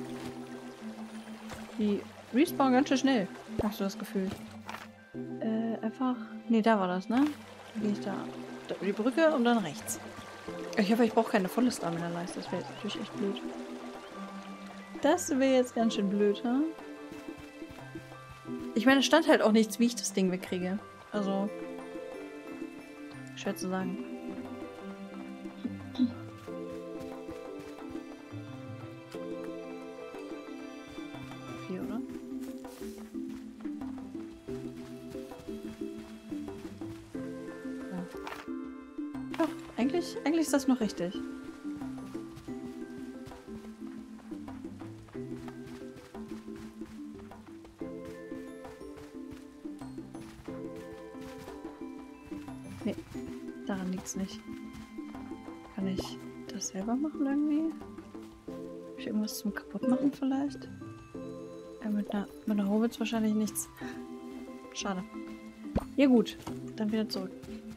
Die respawnen ganz schön schnell. Hast du das Gefühl? Äh, einfach. Ne, da war das, ne? Dann gehe ich da, da über die Brücke und dann rechts. Ich hoffe, ich brauche keine volle Stamina-Leiste. Das wäre jetzt natürlich echt blöd. Das wäre jetzt ganz schön blöd, ha? Ich meine, es stand halt auch nichts, wie ich das Ding wegkriege. Also. Schwer zu sagen. Hier, oder? Ja. Doch, eigentlich, eigentlich ist das noch richtig. Nee, daran liegt es nicht. Kann ich das selber machen irgendwie? Habe ich irgendwas zum Kaputtmachen vielleicht? Ja, mit einer, mit einer Hoe wird es wahrscheinlich nichts. Schade. Ja gut, dann wieder zurück.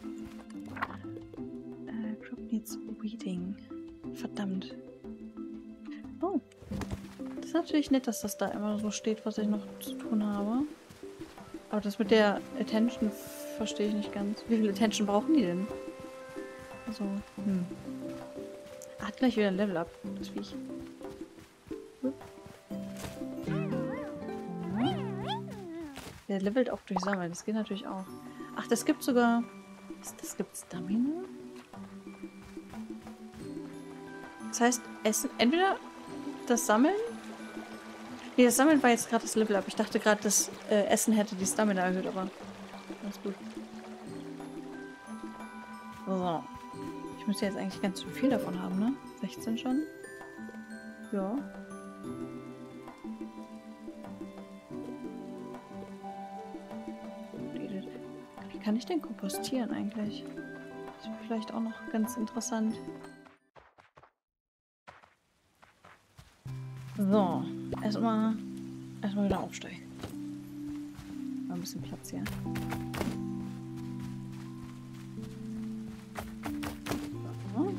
Äh, Crop needs weeding. Verdammt. Oh. Das ist natürlich nett, dass das da immer so steht, was ich noch zu tun habe. Aber das mit der Attention verstehe ich nicht ganz. Wie viel Attention brauchen die denn? Also, hm. Hat gleich wieder ein Level up, das Viech. Hm. Der levelt auch durch Sammeln, das geht natürlich auch. Ach, das gibt sogar... Das gibt Stamina? Das heißt, Essen... Entweder das Sammeln... Nee, das Sammeln war jetzt gerade das Level up. Ich dachte gerade, das äh, Essen hätte die Stamina erhöht, aber... Alles gut. So. Ich müsste jetzt eigentlich ganz schön viel davon haben, ne? sechzehn schon? Ja. Wie kann ich den kompostieren eigentlich? Das wäre vielleicht auch noch ganz interessant. So. Erstmal erstmal wieder aufsteigen. Mal ein bisschen Platz hier. So.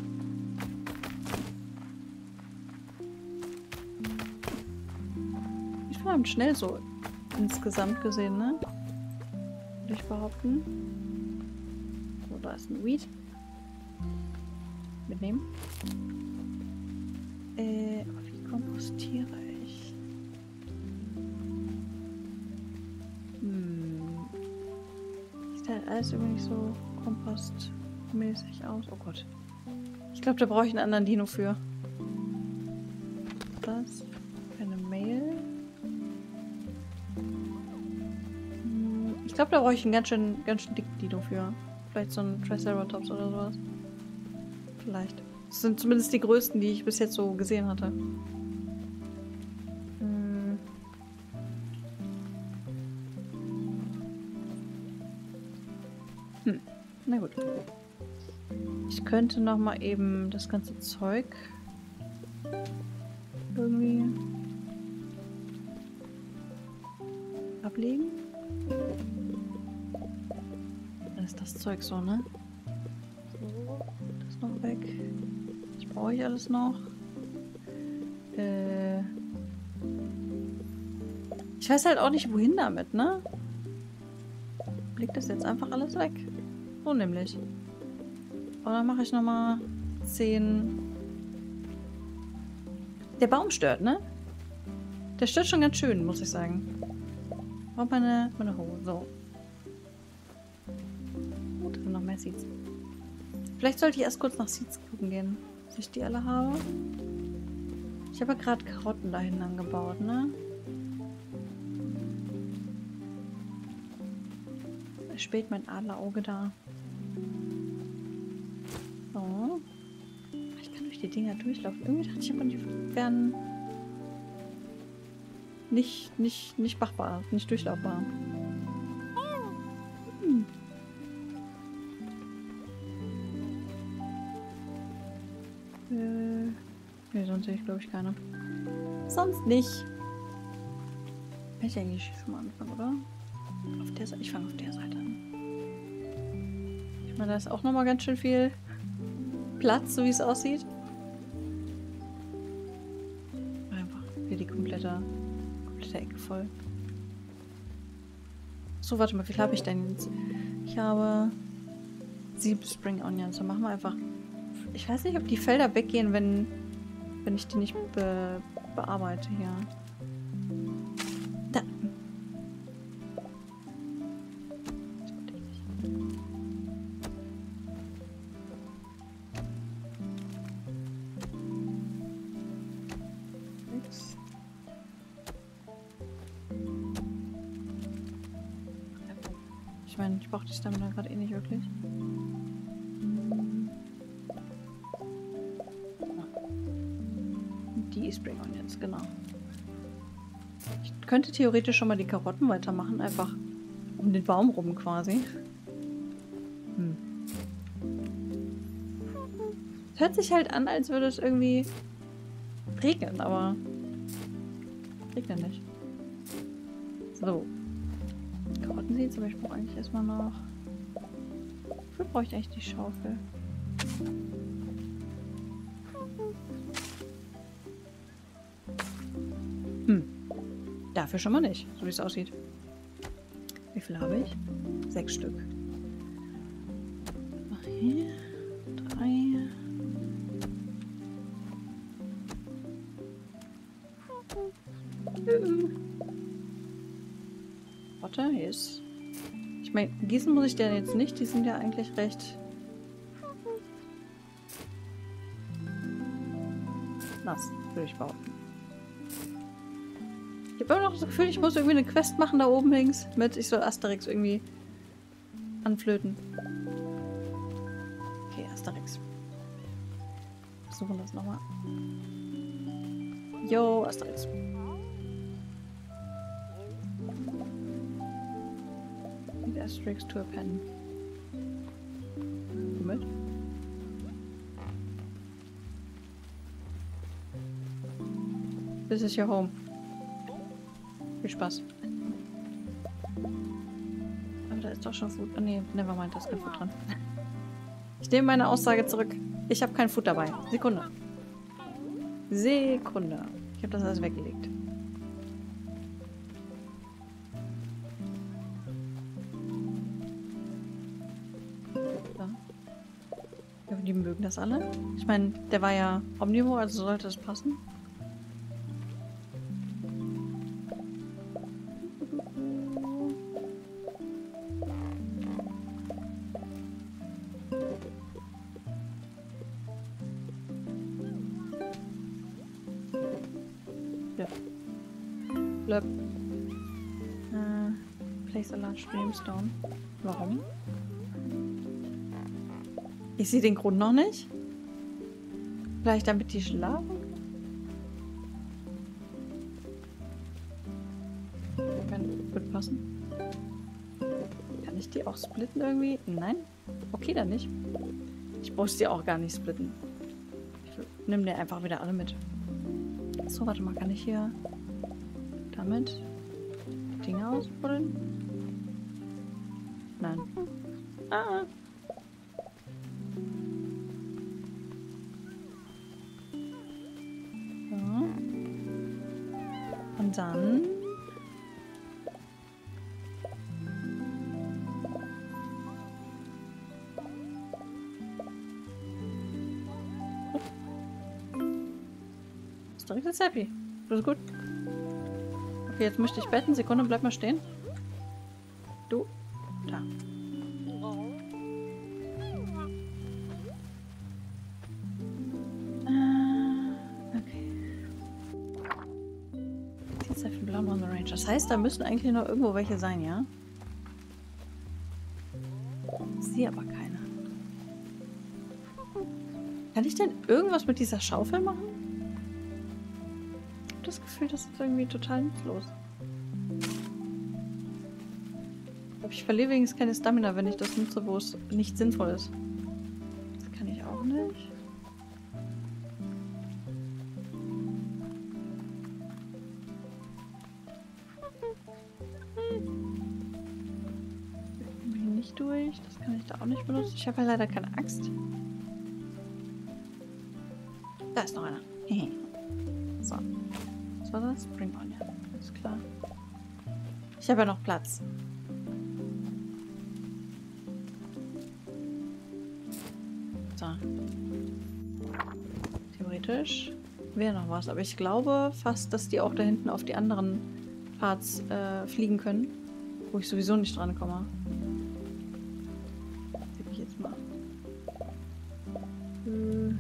Ich war schnell so insgesamt gesehen, ne? Würde ich behaupten. So, da ist ein Weed. Mitnehmen. Äh, aber wie Kompostiere ich? Hm. Sieht halt alles irgendwie nicht so kompostmäßig aus. Oh Gott. Ich glaube, da brauche ich einen anderen Dino für. Das. Eine Mail. Hm. Ich glaube, da brauche ich einen ganz schön, ganz schön dicken Dino für. Vielleicht so ein Triceratops oder sowas. Vielleicht. Das sind zumindest die größten, die ich bis jetzt so gesehen hatte. Hm. Hm. Na gut. Ich könnte noch mal eben das ganze Zeug irgendwie ablegen. Dann ist das Zeug so, ne? So, das noch weg. Das brauche ich alles noch. Äh ich weiß halt auch nicht, wohin damit, ne? Legt das jetzt einfach alles weg. So nämlich. Und dann mache ich nochmal zehn. Der Baum stört, ne? Der stört schon ganz schön, muss ich sagen. Und meine, meine Hose. So. Und dann noch mehr Seeds. Vielleicht sollte ich erst kurz nach Seeds gucken gehen, dass ich die alle habe. Ich habe ja gerade Karotten dahin angebaut, ne? Da spielt mein Adlerauge da. So. Ich kann durch die Dinger durchlaufen. Irgendwie dachte ich aber, die wären nicht, nicht, nicht machbar, nicht durchlaufbar. Hm. Äh, nee, sonst sehe ich glaube ich keine. Sonst nicht. Kann ich eigentlich schon mal anfangen, oder? Auf der Seite. Ich fange auf der Seite an. Ich meine, da ist auch nochmal ganz schön viel Platz, so wie es aussieht. Einfach hier die komplette, komplette Ecke voll. So, warte mal, wie viel habe ich denn jetzt? Ich habe sieben Spring Onions. Dann machen wir einfach. Ich weiß nicht, ob die Felder weggehen, wenn, wenn ich die nicht be bearbeite hier. Da. Ich meine, ich brauche die Stamina gerade eh nicht wirklich. Die Spring Onions, genau. Ich könnte theoretisch schon mal die Karotten weitermachen, einfach um den Baum rum quasi. Hm. Es hört sich halt an, als würde es irgendwie regnen, aber regnet nicht. So. Karotten sieht aber ich brauche eigentlich erstmal noch. Wofür brauche ich eigentlich die Schaufel? Hm. Dafür schon mal nicht, so wie es aussieht. Wie viel habe ich? Sechs Stück. Hier. Drei. Warte, hier ist. Ich meine, gießen muss ich den jetzt nicht, die sind ja eigentlich recht nass, würde ich behaupten. Ich habe immer noch das Gefühl, ich muss irgendwie eine Quest machen da oben links mit, ich soll Asterix irgendwie anflöten. Okay, Asterix. Versuchen das nochmal. Yo, Asterix. Need Asterix to a pen. Womit? This is your home. Viel Spaß. Aber da ist doch schon Food. Oh nee, nevermind, da ist kein Food dran. Ich nehme meine Aussage zurück. Ich habe kein Food dabei. Sekunde. Sekunde. Ich habe das alles weggelegt. So. Ja, die mögen das alle. Ich meine, der war ja omnivor, also sollte das passen. Ja. Blöp. Äh, place a large brimstone. Warum? Ich sehe den Grund noch nicht. Vielleicht damit die schlafen? Wird passen. Kann ich die auch splitten irgendwie? Nein? Okay, dann nicht. Ich brauche sie auch gar nicht splitten. Ich nehme die einfach wieder alle mit. So, warte mal. Kann ich hier damit Dinge ausbuddeln? Nein. Ah. So. Und dann... Direkt ist happy. Das ist gut. Okay, jetzt möchte ich betten. Sekunde, bleib mal stehen. Du. Da. Äh, okay. Jetzt auf den blauen on the range. Das heißt, da müssen eigentlich noch irgendwo welche sein, ja? Ich sehe aber keine. Kann ich denn irgendwas mit dieser Schaufel machen? Das Gefühl, das ist irgendwie total nutzlos. Aber ich verliere wenigstens keine Stamina, wenn ich das nutze, wo es nicht sinnvoll ist. Das kann ich auch nicht. Ich komme hier nicht durch. Das kann ich da auch nicht benutzen. Ich habe ja leider keine Axt. Da ist noch einer. So. Was war das? Spring on, ja. Ist klar. Ich habe ja noch Platz. So. Theoretisch wäre noch was. Aber ich glaube fast, dass die auch da hinten auf die anderen Parts äh, fliegen können. Wo ich sowieso nicht dran komme. Tippe ich jetzt mal. Hm.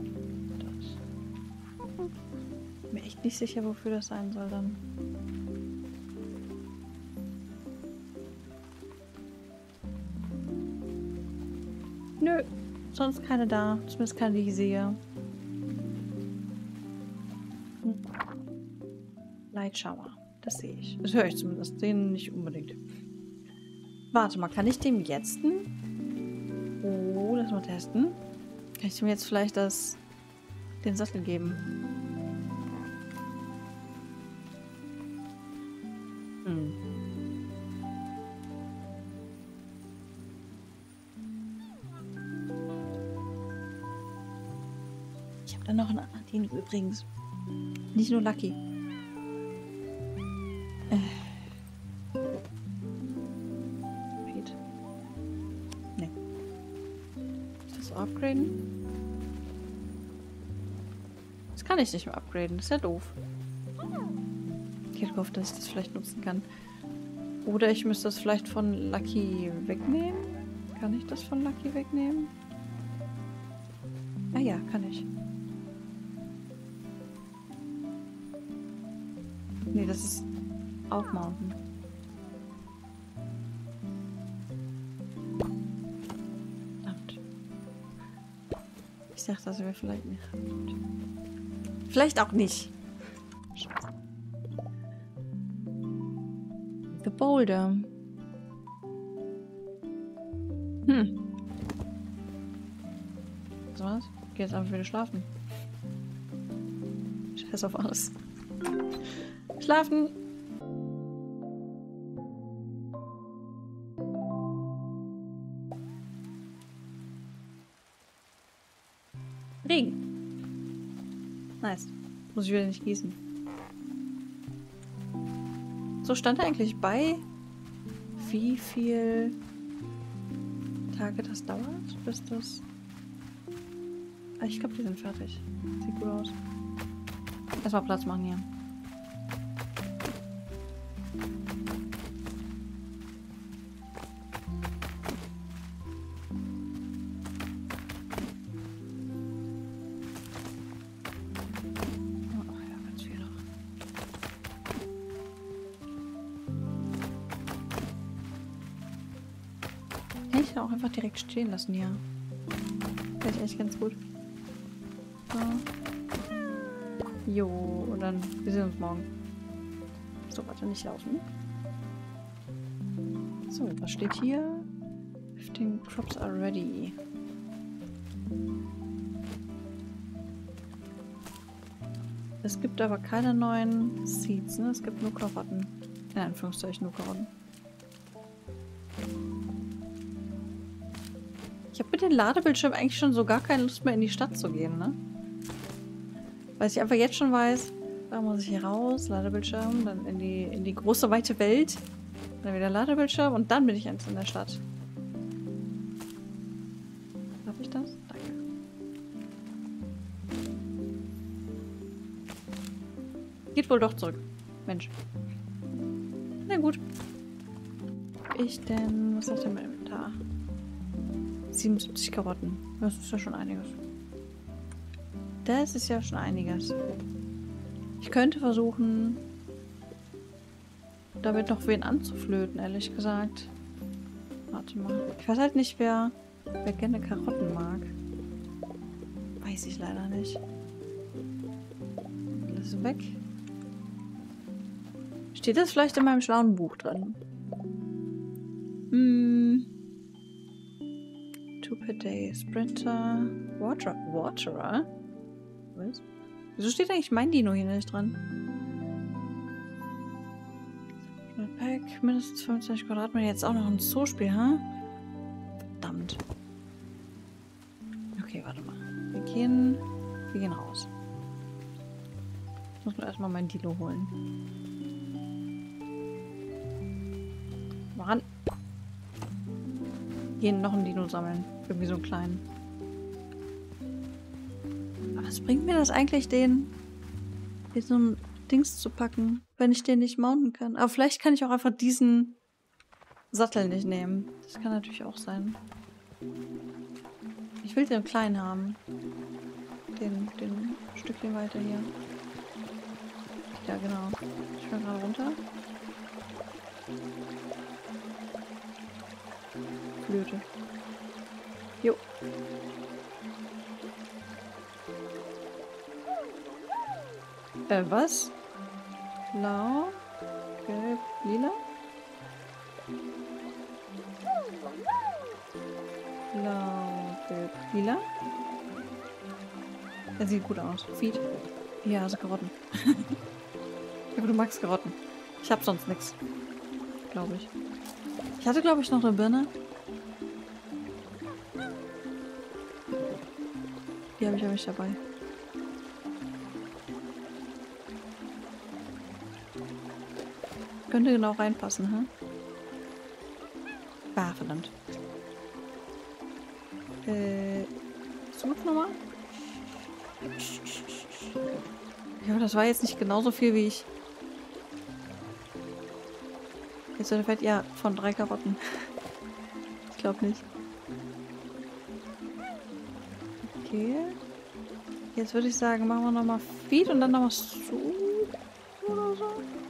Mir echt nicht sicher, wofür das sein soll dann. Nö, sonst keine da. Zumindest keine, die ich sehe. Hm. Light Shower. Das sehe ich. Das höre ich zumindest. Den nicht unbedingt. Warte mal, kann ich dem jetzt? Oh, lass mal testen. Kann ich dem jetzt vielleicht das den Sattel geben? Hm. Ich habe da noch einen Adin übrigens. Nicht nur Lucky. Äh. Pete. Nee. Ist das so upgraden? Das kann ich nicht mehr upgraden. Das ist ja doof. Ich hätte gehofft, dass ich das vielleicht nutzen kann. Oder ich müsste das vielleicht von Lucky wegnehmen. Kann ich das von Lucky wegnehmen? Ah ja, kann ich. Nee, das ist aufmounten. Verdammt. Ich dachte, das wäre vielleicht nicht. Vielleicht auch nicht. Scheiße. The Boulder. Hm. So was? Ich geh jetzt einfach wieder schlafen. Scheiß auf alles. Schlafen! Regen. Nice. Muss ich wieder nicht gießen. So, stand eigentlich bei, wie viel Tage das dauert, bis das... Ah, ich glaube, die sind fertig. Sieht gut aus. Erstmal Platz machen hier. Kann ich auch einfach direkt stehen lassen hier. Finde ich echt ganz gut. So. Jo, und dann wir sehen uns morgen. So, warte, nicht laufen. So, was steht hier? fifteen crops are ready. Es gibt aber keine neuen Seeds, ne? Es gibt nur Karotten. In Anführungszeichen nur Karotten. Ich habe mit dem Ladebildschirm eigentlich schon so gar keine Lust mehr in die Stadt zu gehen, ne? Weil ich einfach jetzt schon weiß, da muss ich hier raus, Ladebildschirm, dann in die, in die große, weite Welt, dann wieder Ladebildschirm und dann bin ich endlich in der Stadt. Darf ich das? Danke. Geht wohl doch zurück. Mensch. Na gut. Ich denn... Was hat denn mein Inventar? siebenundsiebzig Karotten. Das ist ja schon einiges. Das ist ja schon einiges. Ich könnte versuchen, damit noch wen anzuflöten, ehrlich gesagt. Warte mal. Ich weiß halt nicht, wer, wer gerne Karotten mag. Weiß ich leider nicht. Alles weg. Steht das vielleicht in meinem schlauen Buch drin? Hm. Two per day. Sprinter. Water. Waterer? Was? Wieso steht eigentlich mein Dino hier nicht dran? Pack, mindestens fünfundzwanzig Quadratmeter. Jetzt auch noch ein Zoospiel, ha? Verdammt. Okay, warte mal. Wir gehen. Wir gehen raus. Ich muss mir erstmal mein Dino holen. Voran. Gehen noch einen Dino sammeln. Irgendwie so einen kleinen. Was bringt mir das eigentlich, den in so ein Dings zu packen, wenn ich den nicht mounten kann? Aber vielleicht kann ich auch einfach diesen Sattel nicht nehmen. Das kann natürlich auch sein. Ich will den kleinen haben. Den, den Stückchen weiter hier. Ja, genau. Ich will gerade runter. Flöte. Jo. Äh, was? Blau, gelb, lila? Blau, gelb, lila? Er sieht gut aus. Feed. Ja, also Karotten. Aber du magst Karotten. Ich hab sonst nichts. Glaube ich. Ich hatte, glaube ich, noch eine Birne. Die habe ich aber nicht dabei. Könnte genau reinpassen, hm? Ah, verdammt. Äh, Such nochmal? Ja, das war jetzt nicht genauso viel, wie ich... Jetzt wird fällt ja von drei Karotten. Ich glaube nicht. Okay. Jetzt würde ich sagen, machen wir nochmal Feed und dann nochmal Soup oder so.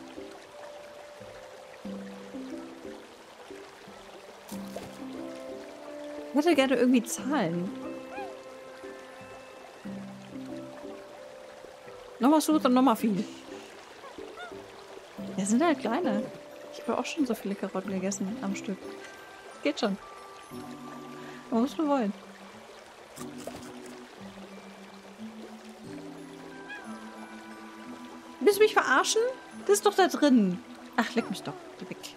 Ich hätte gerne irgendwie Zahlen. Nochmal Soup und nochmal Feed. Ja, sind halt kleine. Ich habe auch schon so viele Karotten gegessen am Stück. Geht schon. Man muss nur wollen. Willst du mich verarschen? Das ist doch da drin. Ach, leck mich doch. Geh weg.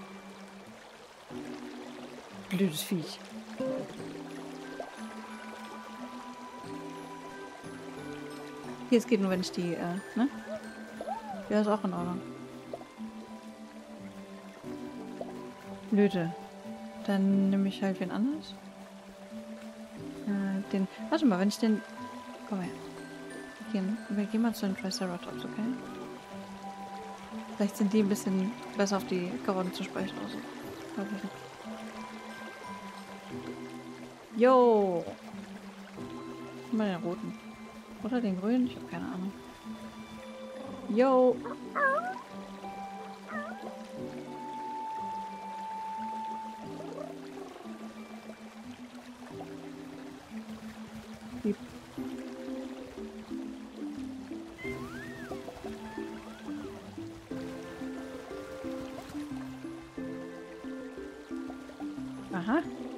Blödes Viech. Hier, es geht nur, wenn ich die, äh, ne? Ja, ist auch in Ordnung. Blöde. Dann nehme ich halt wen anders. Äh, den. Warte mal, wenn ich den. Komm her. Wir gehen, wir gehen mal zu den Triceratops, okay? Vielleicht sind die ein bisschen besser auf die Karotten zu sprechen oder so. Jo! Mal den roten. Oder den grünen? Ich habe keine Ahnung. Jo! Aha.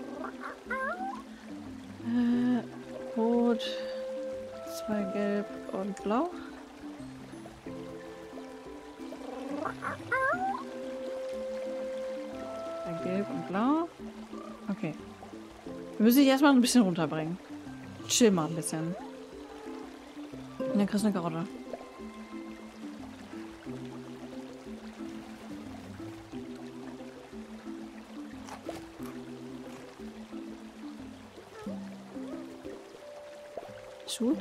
Äh, rot, zwei gelb und blau. Zwei gelb und blau. Okay. Wir müssen dich erstmal ein bisschen runterbringen. Chill mal ein bisschen. Und dann kriegst du eine Karotte. Ist gut.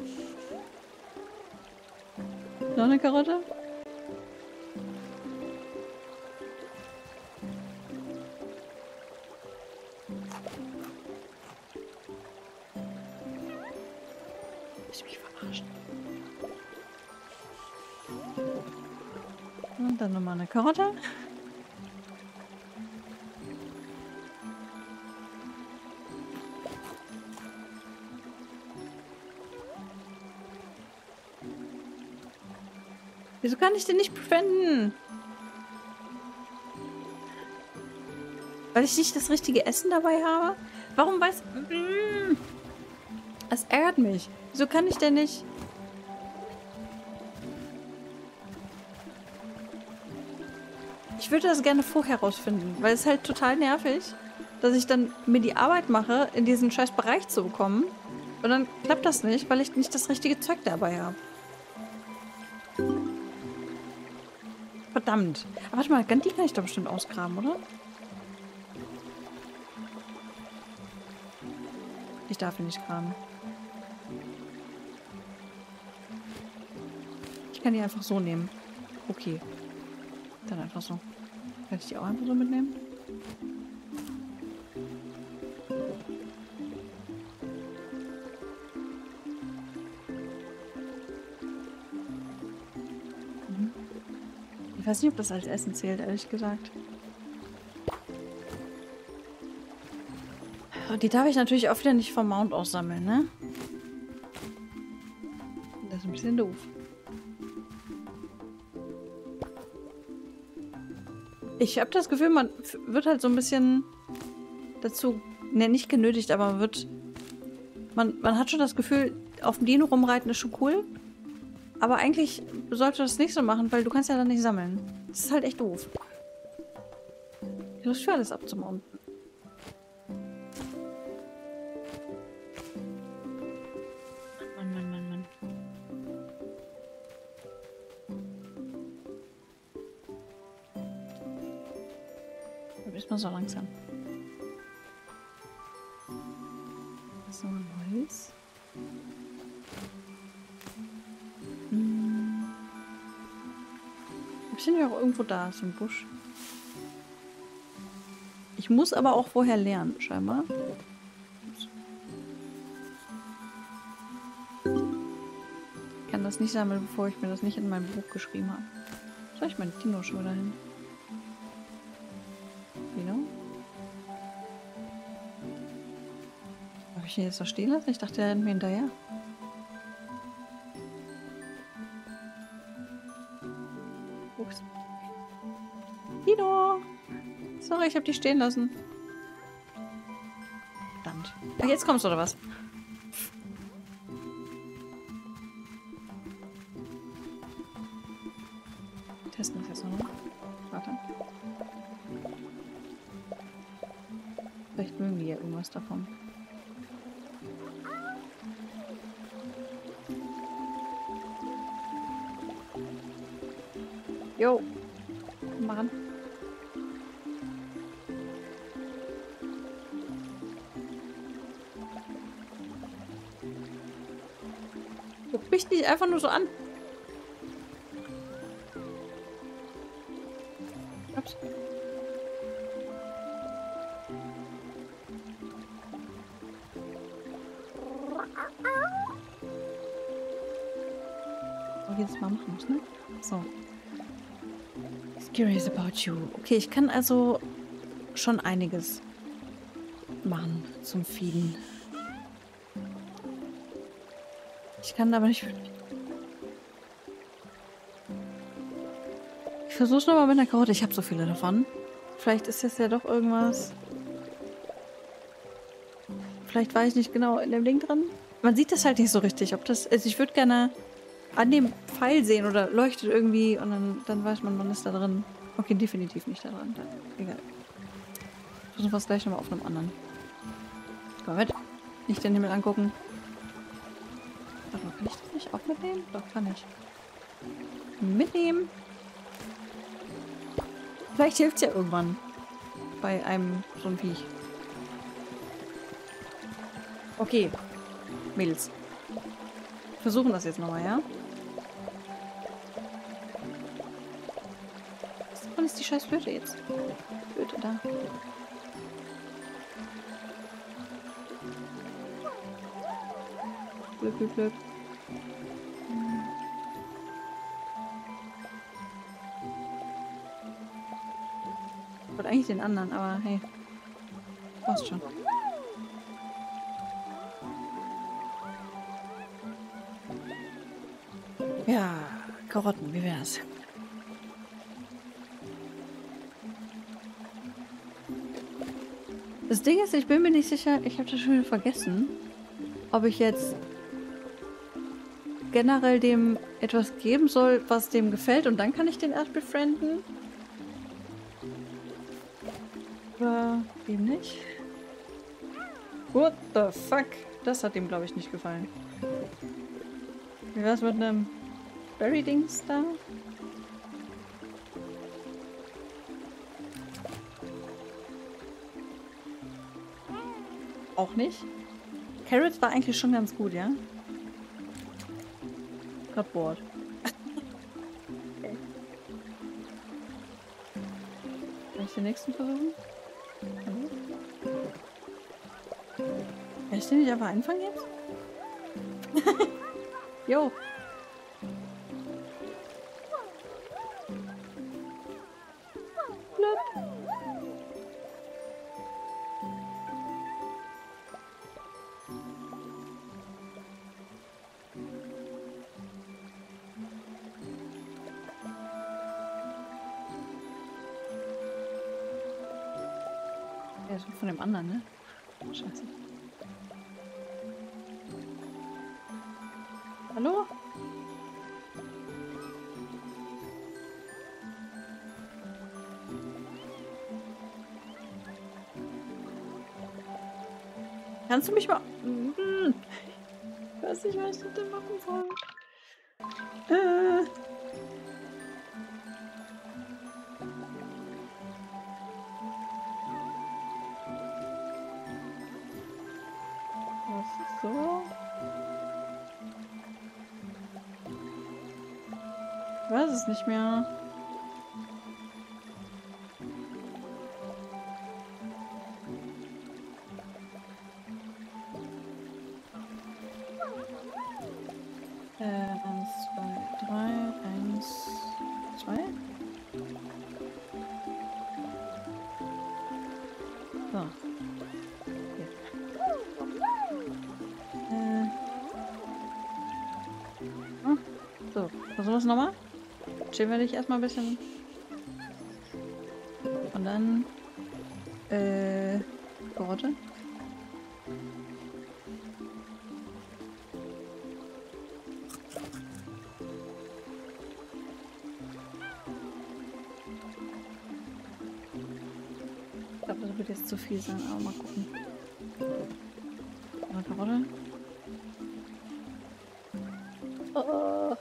Noch eine Karotte? Ich mich verarscht. Und dann nochmal eine Karotte. Wieso kann ich den nicht befrienden? Weil ich nicht das richtige Essen dabei habe? Warum weiß... Mm, es ärgert mich. Wieso kann ich denn nicht... Ich würde das gerne vorher rausfinden, weil es halt total nervig, dass ich dann mir die Arbeit mache, in diesen scheiß Bereich zu bekommen. Und dann klappt das nicht, weil ich nicht das richtige Zeug dabei habe. Verdammt. Aber warte mal, die kann ich doch bestimmt ausgraben, oder? Ich darf ihn nicht graben. Ich kann die einfach so nehmen. Okay. Dann einfach so. Kann ich die auch einfach so mitnehmen? Mhm. Ich weiß nicht, ob das als Essen zählt, ehrlich gesagt. Die darf ich natürlich auch wieder nicht vom Mount aus sammeln, ne? Das ist ein bisschen doof. Ich habe das Gefühl, man wird halt so ein bisschen dazu, ne, nicht genötigt, aber man wird, man, man hat schon das Gefühl, auf dem Dino rumreiten ist schon cool. Aber eigentlich sollte das nicht so machen, weil du kannst ja dann nicht sammeln. Das ist halt echt doof. Du hast für alles abzumounten. Mann, Mann, Mann, Mann. Du bist mal so langsam. So ein Holz. Hm. Ich bin ja auch irgendwo da, so ein Busch. Ich muss aber auch vorher lernen, scheinbar. Ich kann das nicht sammeln, bevor ich mir das nicht in meinem Buch geschrieben habe. Soll ich meine Dino schon wieder hin? Dino? Habe ich ihn jetzt da stehen lassen? Ich dachte, er rennt mir hinterher. Ups. Dino! Sorry, ich habe dich stehen lassen. Verdammt. Ach, jetzt kommst du, oder was? Testen das jetzt nochmal. Warte. Vielleicht mögen die ja irgendwas davon. Jo. Machen. Guck mich nicht einfach nur so an. Ups. Oh, jedes Mal machen muss, ne? So. Curious about you. Okay, ich kann also schon einiges machen zum Feeden. Ich kann aber nicht... Ich versuch's nochmal mit einer Karotte. Ich habe so viele davon. Vielleicht ist das ja doch irgendwas... Vielleicht war ich nicht genau in dem Ding drin. Man sieht das halt nicht so richtig. Ob das. Also ich würde gerne an dem Pfeil sehen oder leuchtet irgendwie und dann, dann weiß man, man ist da drin. Okay, definitiv nicht da drin. Dann, egal. Versuchen wir es gleich nochmal auf einem anderen. Komm mit. Nicht den Himmel angucken. Warte mal, kann ich das nicht auch mitnehmen? Doch, kann ich. Mitnehmen. Vielleicht hilft es ja irgendwann. Bei einem so einem Viech. Okay. Mädels. Versuchen das jetzt nochmal, ja? Wann ist die scheiß Flöte jetzt? Flöte da. Blöd, blöd, blöd. Ich wollte eigentlich den anderen, aber hey. Passt schon. Ja, Karotten, wie wär's? Das Ding ist, ich bin mir nicht sicher, ich habe das schon wieder vergessen, ob ich jetzt generell dem etwas geben soll, was dem gefällt und dann kann ich den erst befrienden. Oder eben nicht. What the fuck? Das hat ihm, glaube ich, nicht gefallen. Wie wär's mit einem Berry-Dings da? Auch nicht. Carrots war eigentlich schon ganz gut, ja? Cardboard. Okay. Kann ich den nächsten versuchen? Hallo? Kann ich den nicht einfach einfangen jetzt? Jo. Blöd. Der ist von dem anderen, ne? Scheiße. Hallo? Kannst du mich mal... Hm. Ich weiß nicht, was ich mit dem machen soll. Äh... So. Ich weiß es nicht mehr. Äh, eins, zwei, drei, eins, zwei. So. So, versuchen wir es nochmal. Chillen wir dich erstmal ein bisschen. Und dann. Äh. Karotte. Ich glaube, das wird jetzt zu viel sein, aber mal gucken. Eine Karotte. Oh.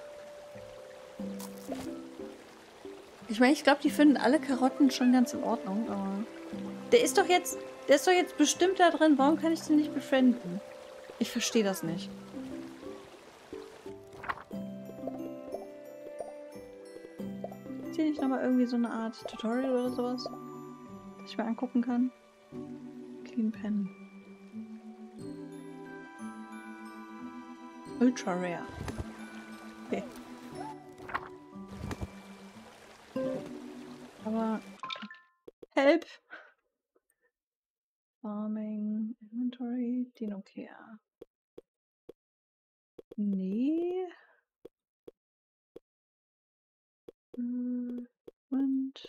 Ich meine, ich glaube, die finden alle Karotten schon ganz in Ordnung, aber... Der ist doch jetzt... Der ist doch jetzt bestimmt da drin. Warum kann ich den nicht befrienden? Ich verstehe das nicht. Ist hier nicht nochmal irgendwie so eine Art Tutorial oder sowas? Das ich mir angucken kann? Clean Pen. Ultra Rare. Okay. Aber... Help! Farming, Inventory, Dinocare. Nee. Hm, und...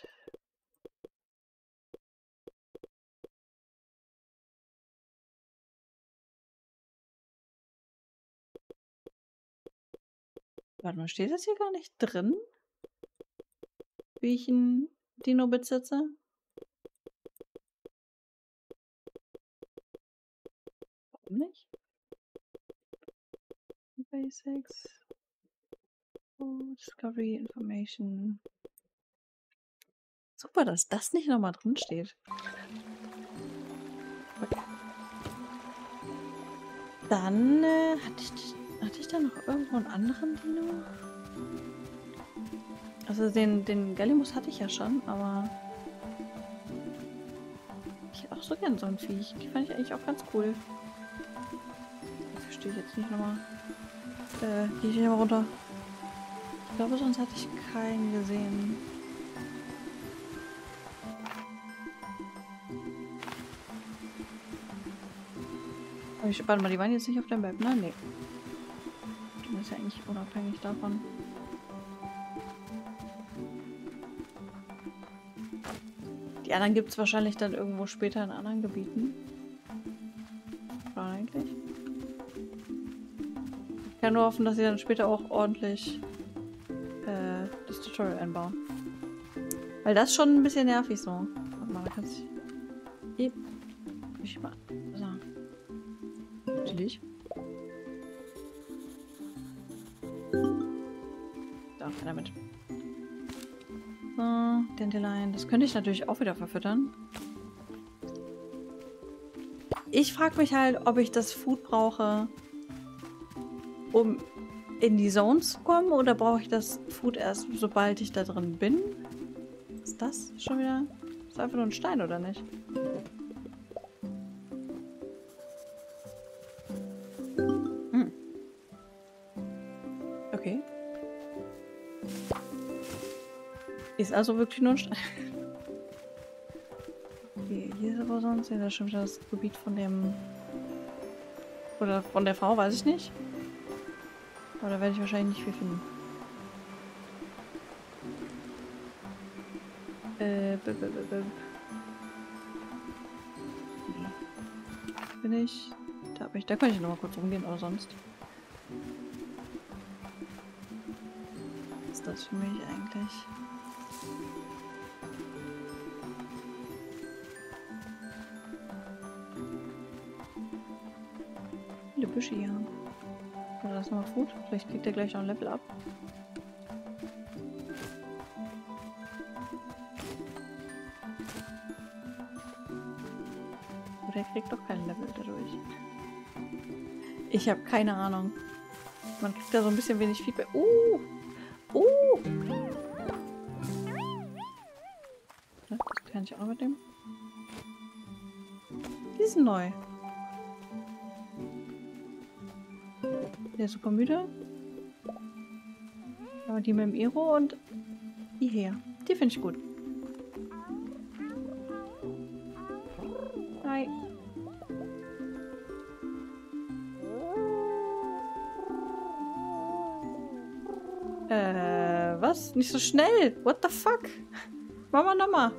Warte mal, steht das hier gar nicht drin? Wie ich ein Dino besitze? Warum nicht? Basics. Oh, Discovery Information. Super, dass das nicht nochmal drin steht. Okay. Dann äh, hatte, ich, hatte ich da noch irgendwo einen anderen Dino? Also den, den Gallimus hatte ich ja schon, aber ich hätte auch so gern so ein Viech. Die fand ich eigentlich auch ganz cool. Das verstehe ich jetzt nicht nochmal. Äh, gehe ich hier mal runter. Ich glaube, sonst hatte ich keinen gesehen. Aber ich, warte mal, die waren jetzt nicht auf der Map, ne? Nee. Das ist ja eigentlich unabhängig davon. Die anderen gibt es wahrscheinlich dann irgendwo später in anderen Gebieten. Oder eigentlich? Ich kann nur hoffen, dass sie dann später auch ordentlich äh, das Tutorial einbauen. Weil das ist schon ein bisschen nervig so. Warte mal, da kannst du... Hier. Ich mal... So. Natürlich. Da, damit. So, Dandelion. Das könnte ich natürlich auch wieder verfüttern. Ich frage mich halt, ob ich das Food brauche, um in die Zones zu kommen, oder brauche ich das Food erst, sobald ich da drin bin? Ist das schon wieder... Ist einfach nur ein Stein, oder nicht? Hm. Okay. Ist also wirklich nur ein Stein. Okay, hier ist aber sonst... Ja, das ist schon wieder das Gebiet von dem... Oder von der Frau, weiß ich nicht. Aber da werde ich wahrscheinlich nicht viel finden. Äh, b -b -b -b. Bin ich... Da bin ich... Da kann ich noch mal kurz rumgehen, oder sonst. Was ist das für mich eigentlich? Viele Büsche hier. Oder das ist nochmal Food. Vielleicht kriegt er gleich noch ein Level ab. Oder er kriegt doch kein Level dadurch. Ich habe keine Ahnung. Man kriegt da so ein bisschen wenig Feedback. Uh! Uh! Ja, das kann ich auch mitnehmen. Die sind neu. Der ist super müde. Aber die mit dem Ero und die hier. Die finde ich gut. Hi. Äh, was? Nicht so schnell. What the fuck? Mama, nochmal.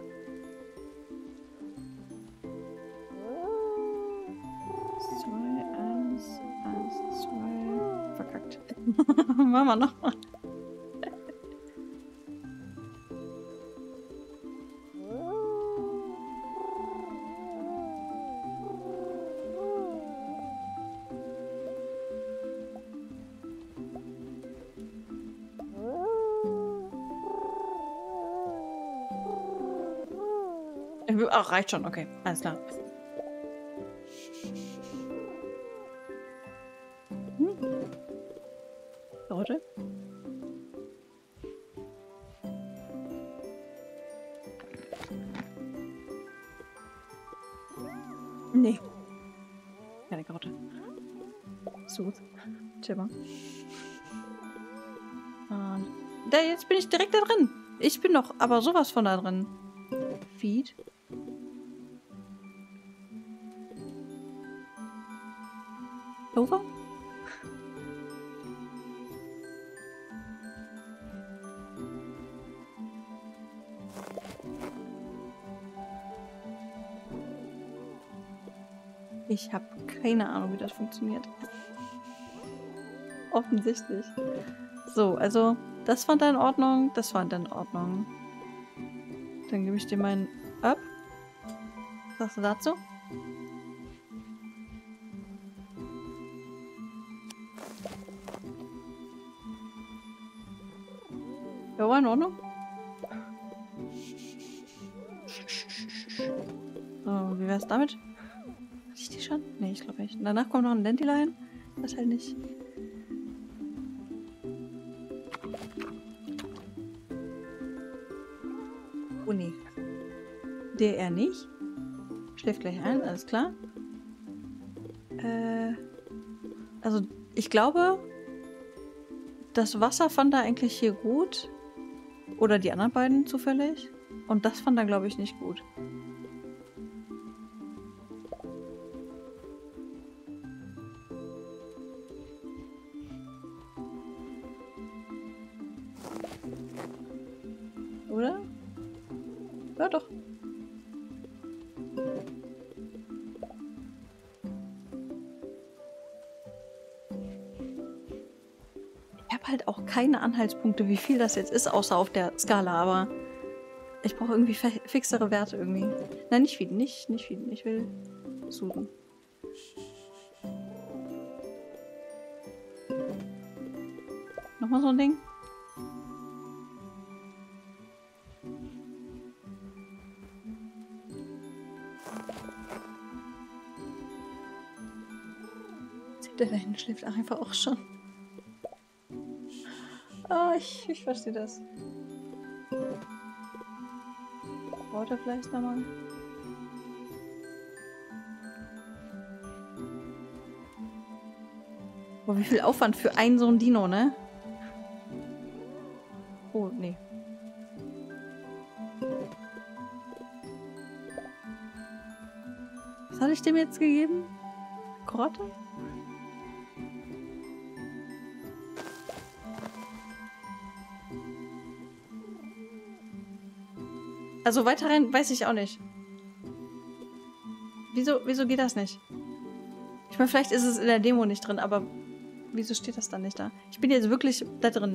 Zwei, eins, eins, zwei. Verkackt. Mama, nochmal. Ach, reicht schon, okay. Alles klar. Hm. Leute? Nee. Keine Karotte. Sooth. Chipper. Und da, jetzt bin ich direkt da drin. Ich bin doch aber sowas von da drin. Feed. Over? Ich habe keine Ahnung, wie das funktioniert. Offensichtlich. So, also das fand er in Ordnung, das fand er in Ordnung. Dann gebe ich dir meinen ab. Was sagst du dazu? Ja, war in Ordnung. So, wie wär's damit? Hatte ich die schon? Nee, ich glaube nicht. Danach kommt noch ein Dandelion. Das halt nicht. Oh nee. Der eher nicht. Schläft gleich ein, alles klar. Äh, also ich glaube, das Wasser fand er eigentlich hier gut. Oder die anderen beiden zufällig. Und das fand er, glaube ich, nicht gut. Oder? Ja, doch. Ich habe halt auch keine Anhaltspunkte, wie viel das jetzt ist, außer auf der Skala, aber ich brauche irgendwie fixere Werte irgendwie. Nein, nicht Feeden, nicht, nicht Feeden. Ich will suchen. Nochmal so ein Ding. Der da hinten schläft einfach auch schon. Ah, ich, ich verstehe das. Braucht er vielleicht nochmal? Boah, wie viel Aufwand für einen so ein Dino, ne? Oh, nee. Was hatte ich dem jetzt gegeben? Karotte? Also weiter rein weiß ich auch nicht. Wieso, wieso geht das nicht? Ich meine, vielleicht ist es in der Demo nicht drin, aber wieso steht das dann nicht da? Ich bin jetzt wirklich da drin.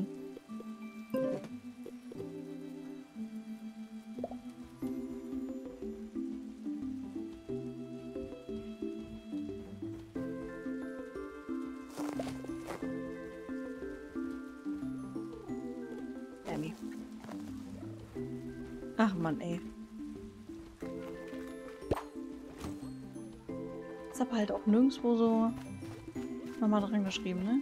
Ja, nee. Ach Mann, ey. Ist aber halt auch nirgendwo so nochmal dran geschrieben, ne?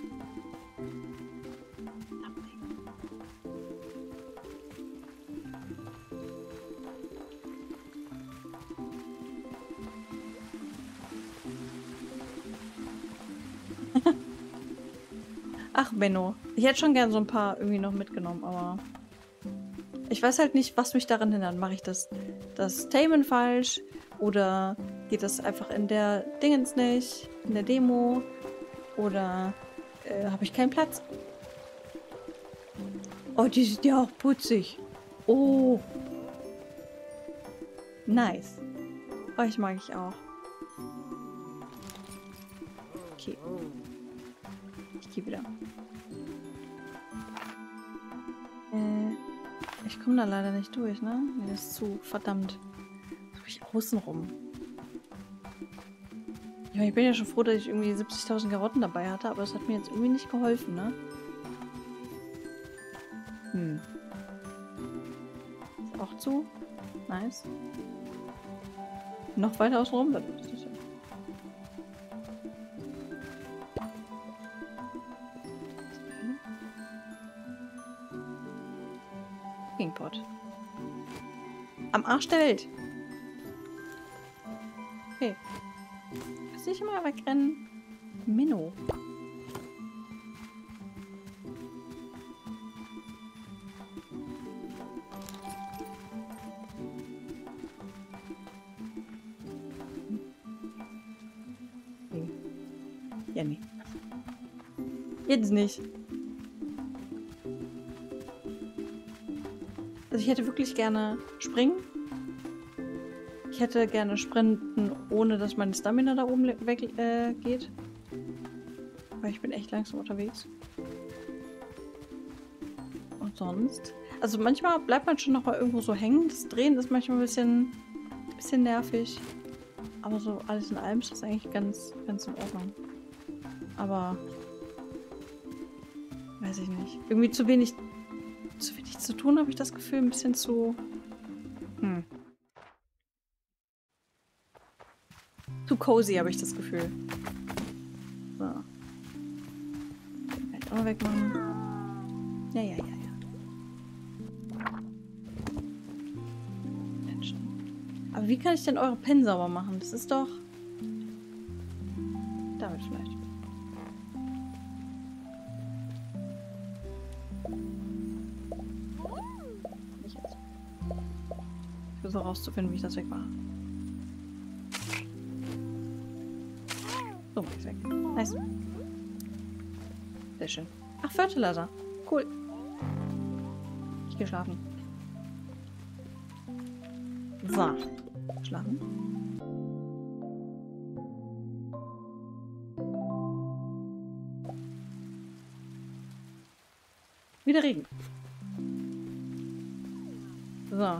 Ach, Benno. Ich hätte schon gern so ein paar irgendwie noch mitgenommen, aber ich weiß halt nicht, was mich daran hindert. Mache ich das, das Tamen falsch? Oder geht das einfach in der Dingens nicht? In der Demo? Oder äh, habe ich keinen Platz? Oh, die sieht ja auch putzig. Oh. Nice. Euch mag ich auch. Okay. Ich gehe wieder. Äh, ich komme da leider nicht durch, ne? Nee, das ist zu verdammt. Suche ich außen rum. Ja, ich bin ja schon froh, dass ich irgendwie siebzigtausend Karotten dabei hatte, aber es hat mir jetzt irgendwie nicht geholfen, ne? Hm. Ist auch zu. Nice. Noch weiter außen rum? Das ist ja. Pot. Am Arsch der Welt. Okay. Kannst du nicht immer wegrennen? Minno. Okay. Ja, nee. Jetzt nicht. Also ich hätte wirklich gerne springen. Ich hätte gerne sprinten, ohne dass meine Stamina da oben weg äh, geht. Weil ich bin echt langsam unterwegs. sonst? Also manchmal bleibt man schon noch mal irgendwo so hängen. Das Drehen ist manchmal ein bisschen, bisschen nervig. Aber so alles in allem ist das eigentlich ganz, ganz in Ordnung. Aber weiß ich nicht. Irgendwie zu wenig, zu wenig zu tun, habe ich das Gefühl. Ein bisschen zu... Hm. Zu cozy, habe ich das Gefühl. So. Vielleicht auch mal wegmachen. Ja, ja, ja, ja. Menschen. Aber wie kann ich denn eure Pen sauber machen? Das ist doch... Damit vielleicht. Nicht jetzt. Ich versuche rauszufinden, wie ich das wegmache. So, ist weg. Nice. Sehr schön. Ach, Fertilizer. Cool. Ich gehe schlafen. So. Schlafen. Wieder Regen. So.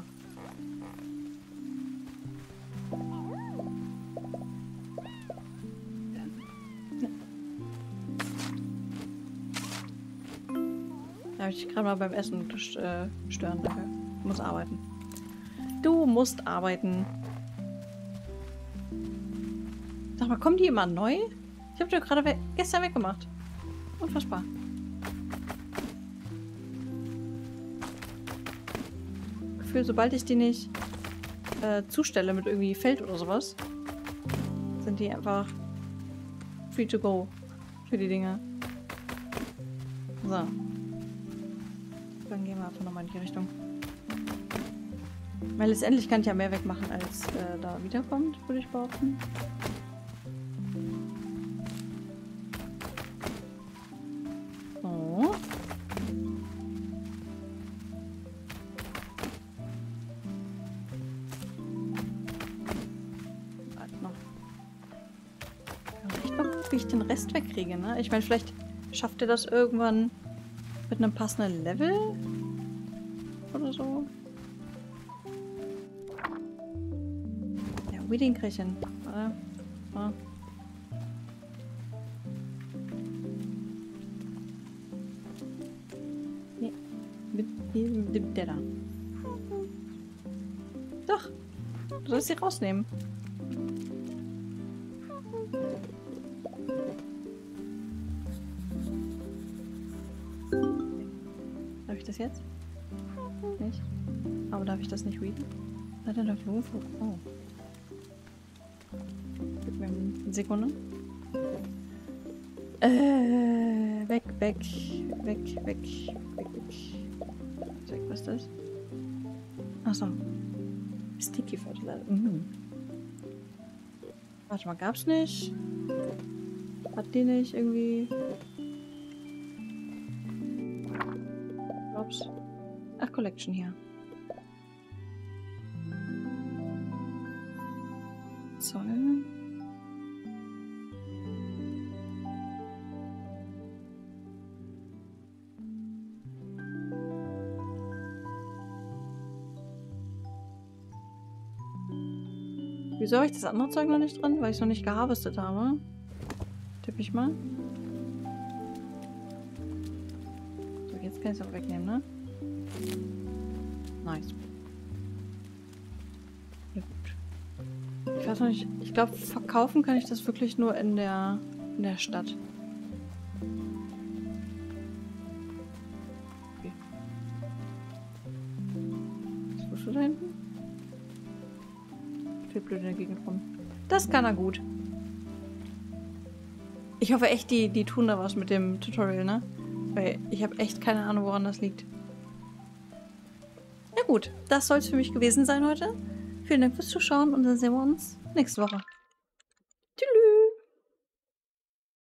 Da habe ich gerade mal beim Essen äh, stören. Danke. Ich muss arbeiten. Du musst arbeiten. Sag mal, kommen die immer neu? Ich habe die doch gerade we gestern weggemacht. Unfassbar. Gefühl, sobald ich die nicht äh, zustelle mit irgendwie Feld oder sowas, sind die einfach free to go für die Dinge. So. Dann gehen wir einfach nochmal in die Richtung. Weil letztendlich kann ich ja mehr wegmachen, als äh, da wiederkommt, würde ich behaupten. So. Warte noch. Ich noch, wie ich den Rest wegkriege, ne? Ich meine, vielleicht schafft ihr das irgendwann mit einem passenden Level? Oder so? Ja, Weeding krieg ich hin. Warte. Ah. Nee. Mit, mit, mit der da. Doch. Du sollst sie rausnehmen. Darf ich das jetzt? Nicht? Aber darf ich das nicht readen? Na dann läuft Luft. Oh. Gib mir eine Sekunde. Äh, weg, weg, weg, weg, weg, weg. Weg, was ist das? Achso. Sticky Fertilizer. Mhm. Warte mal, gab's nicht? Hat die nicht irgendwie... Ups. Ach, Collection hier. Zoll. Wieso habe ich das andere Zeug noch nicht drin? Weil ich es noch nicht geharvestet habe. Tippe ich mal. So, jetzt kann ich es aber wegnehmen, ne? Nice. Ja, gut. Ich weiß noch nicht. Ich glaube, verkaufen kann ich das wirklich nur in der, in der Stadt. Okay. Was tust du da hinten? Viel blöd in der Gegend rum. Das kann er gut. Ich hoffe echt, die, die tun da was mit dem Tutorial, ne? Weil ich habe echt keine Ahnung, woran das liegt. Na gut, das soll es für mich gewesen sein heute. Vielen Dank fürs Zuschauen und dann sehen wir uns nächste Woche.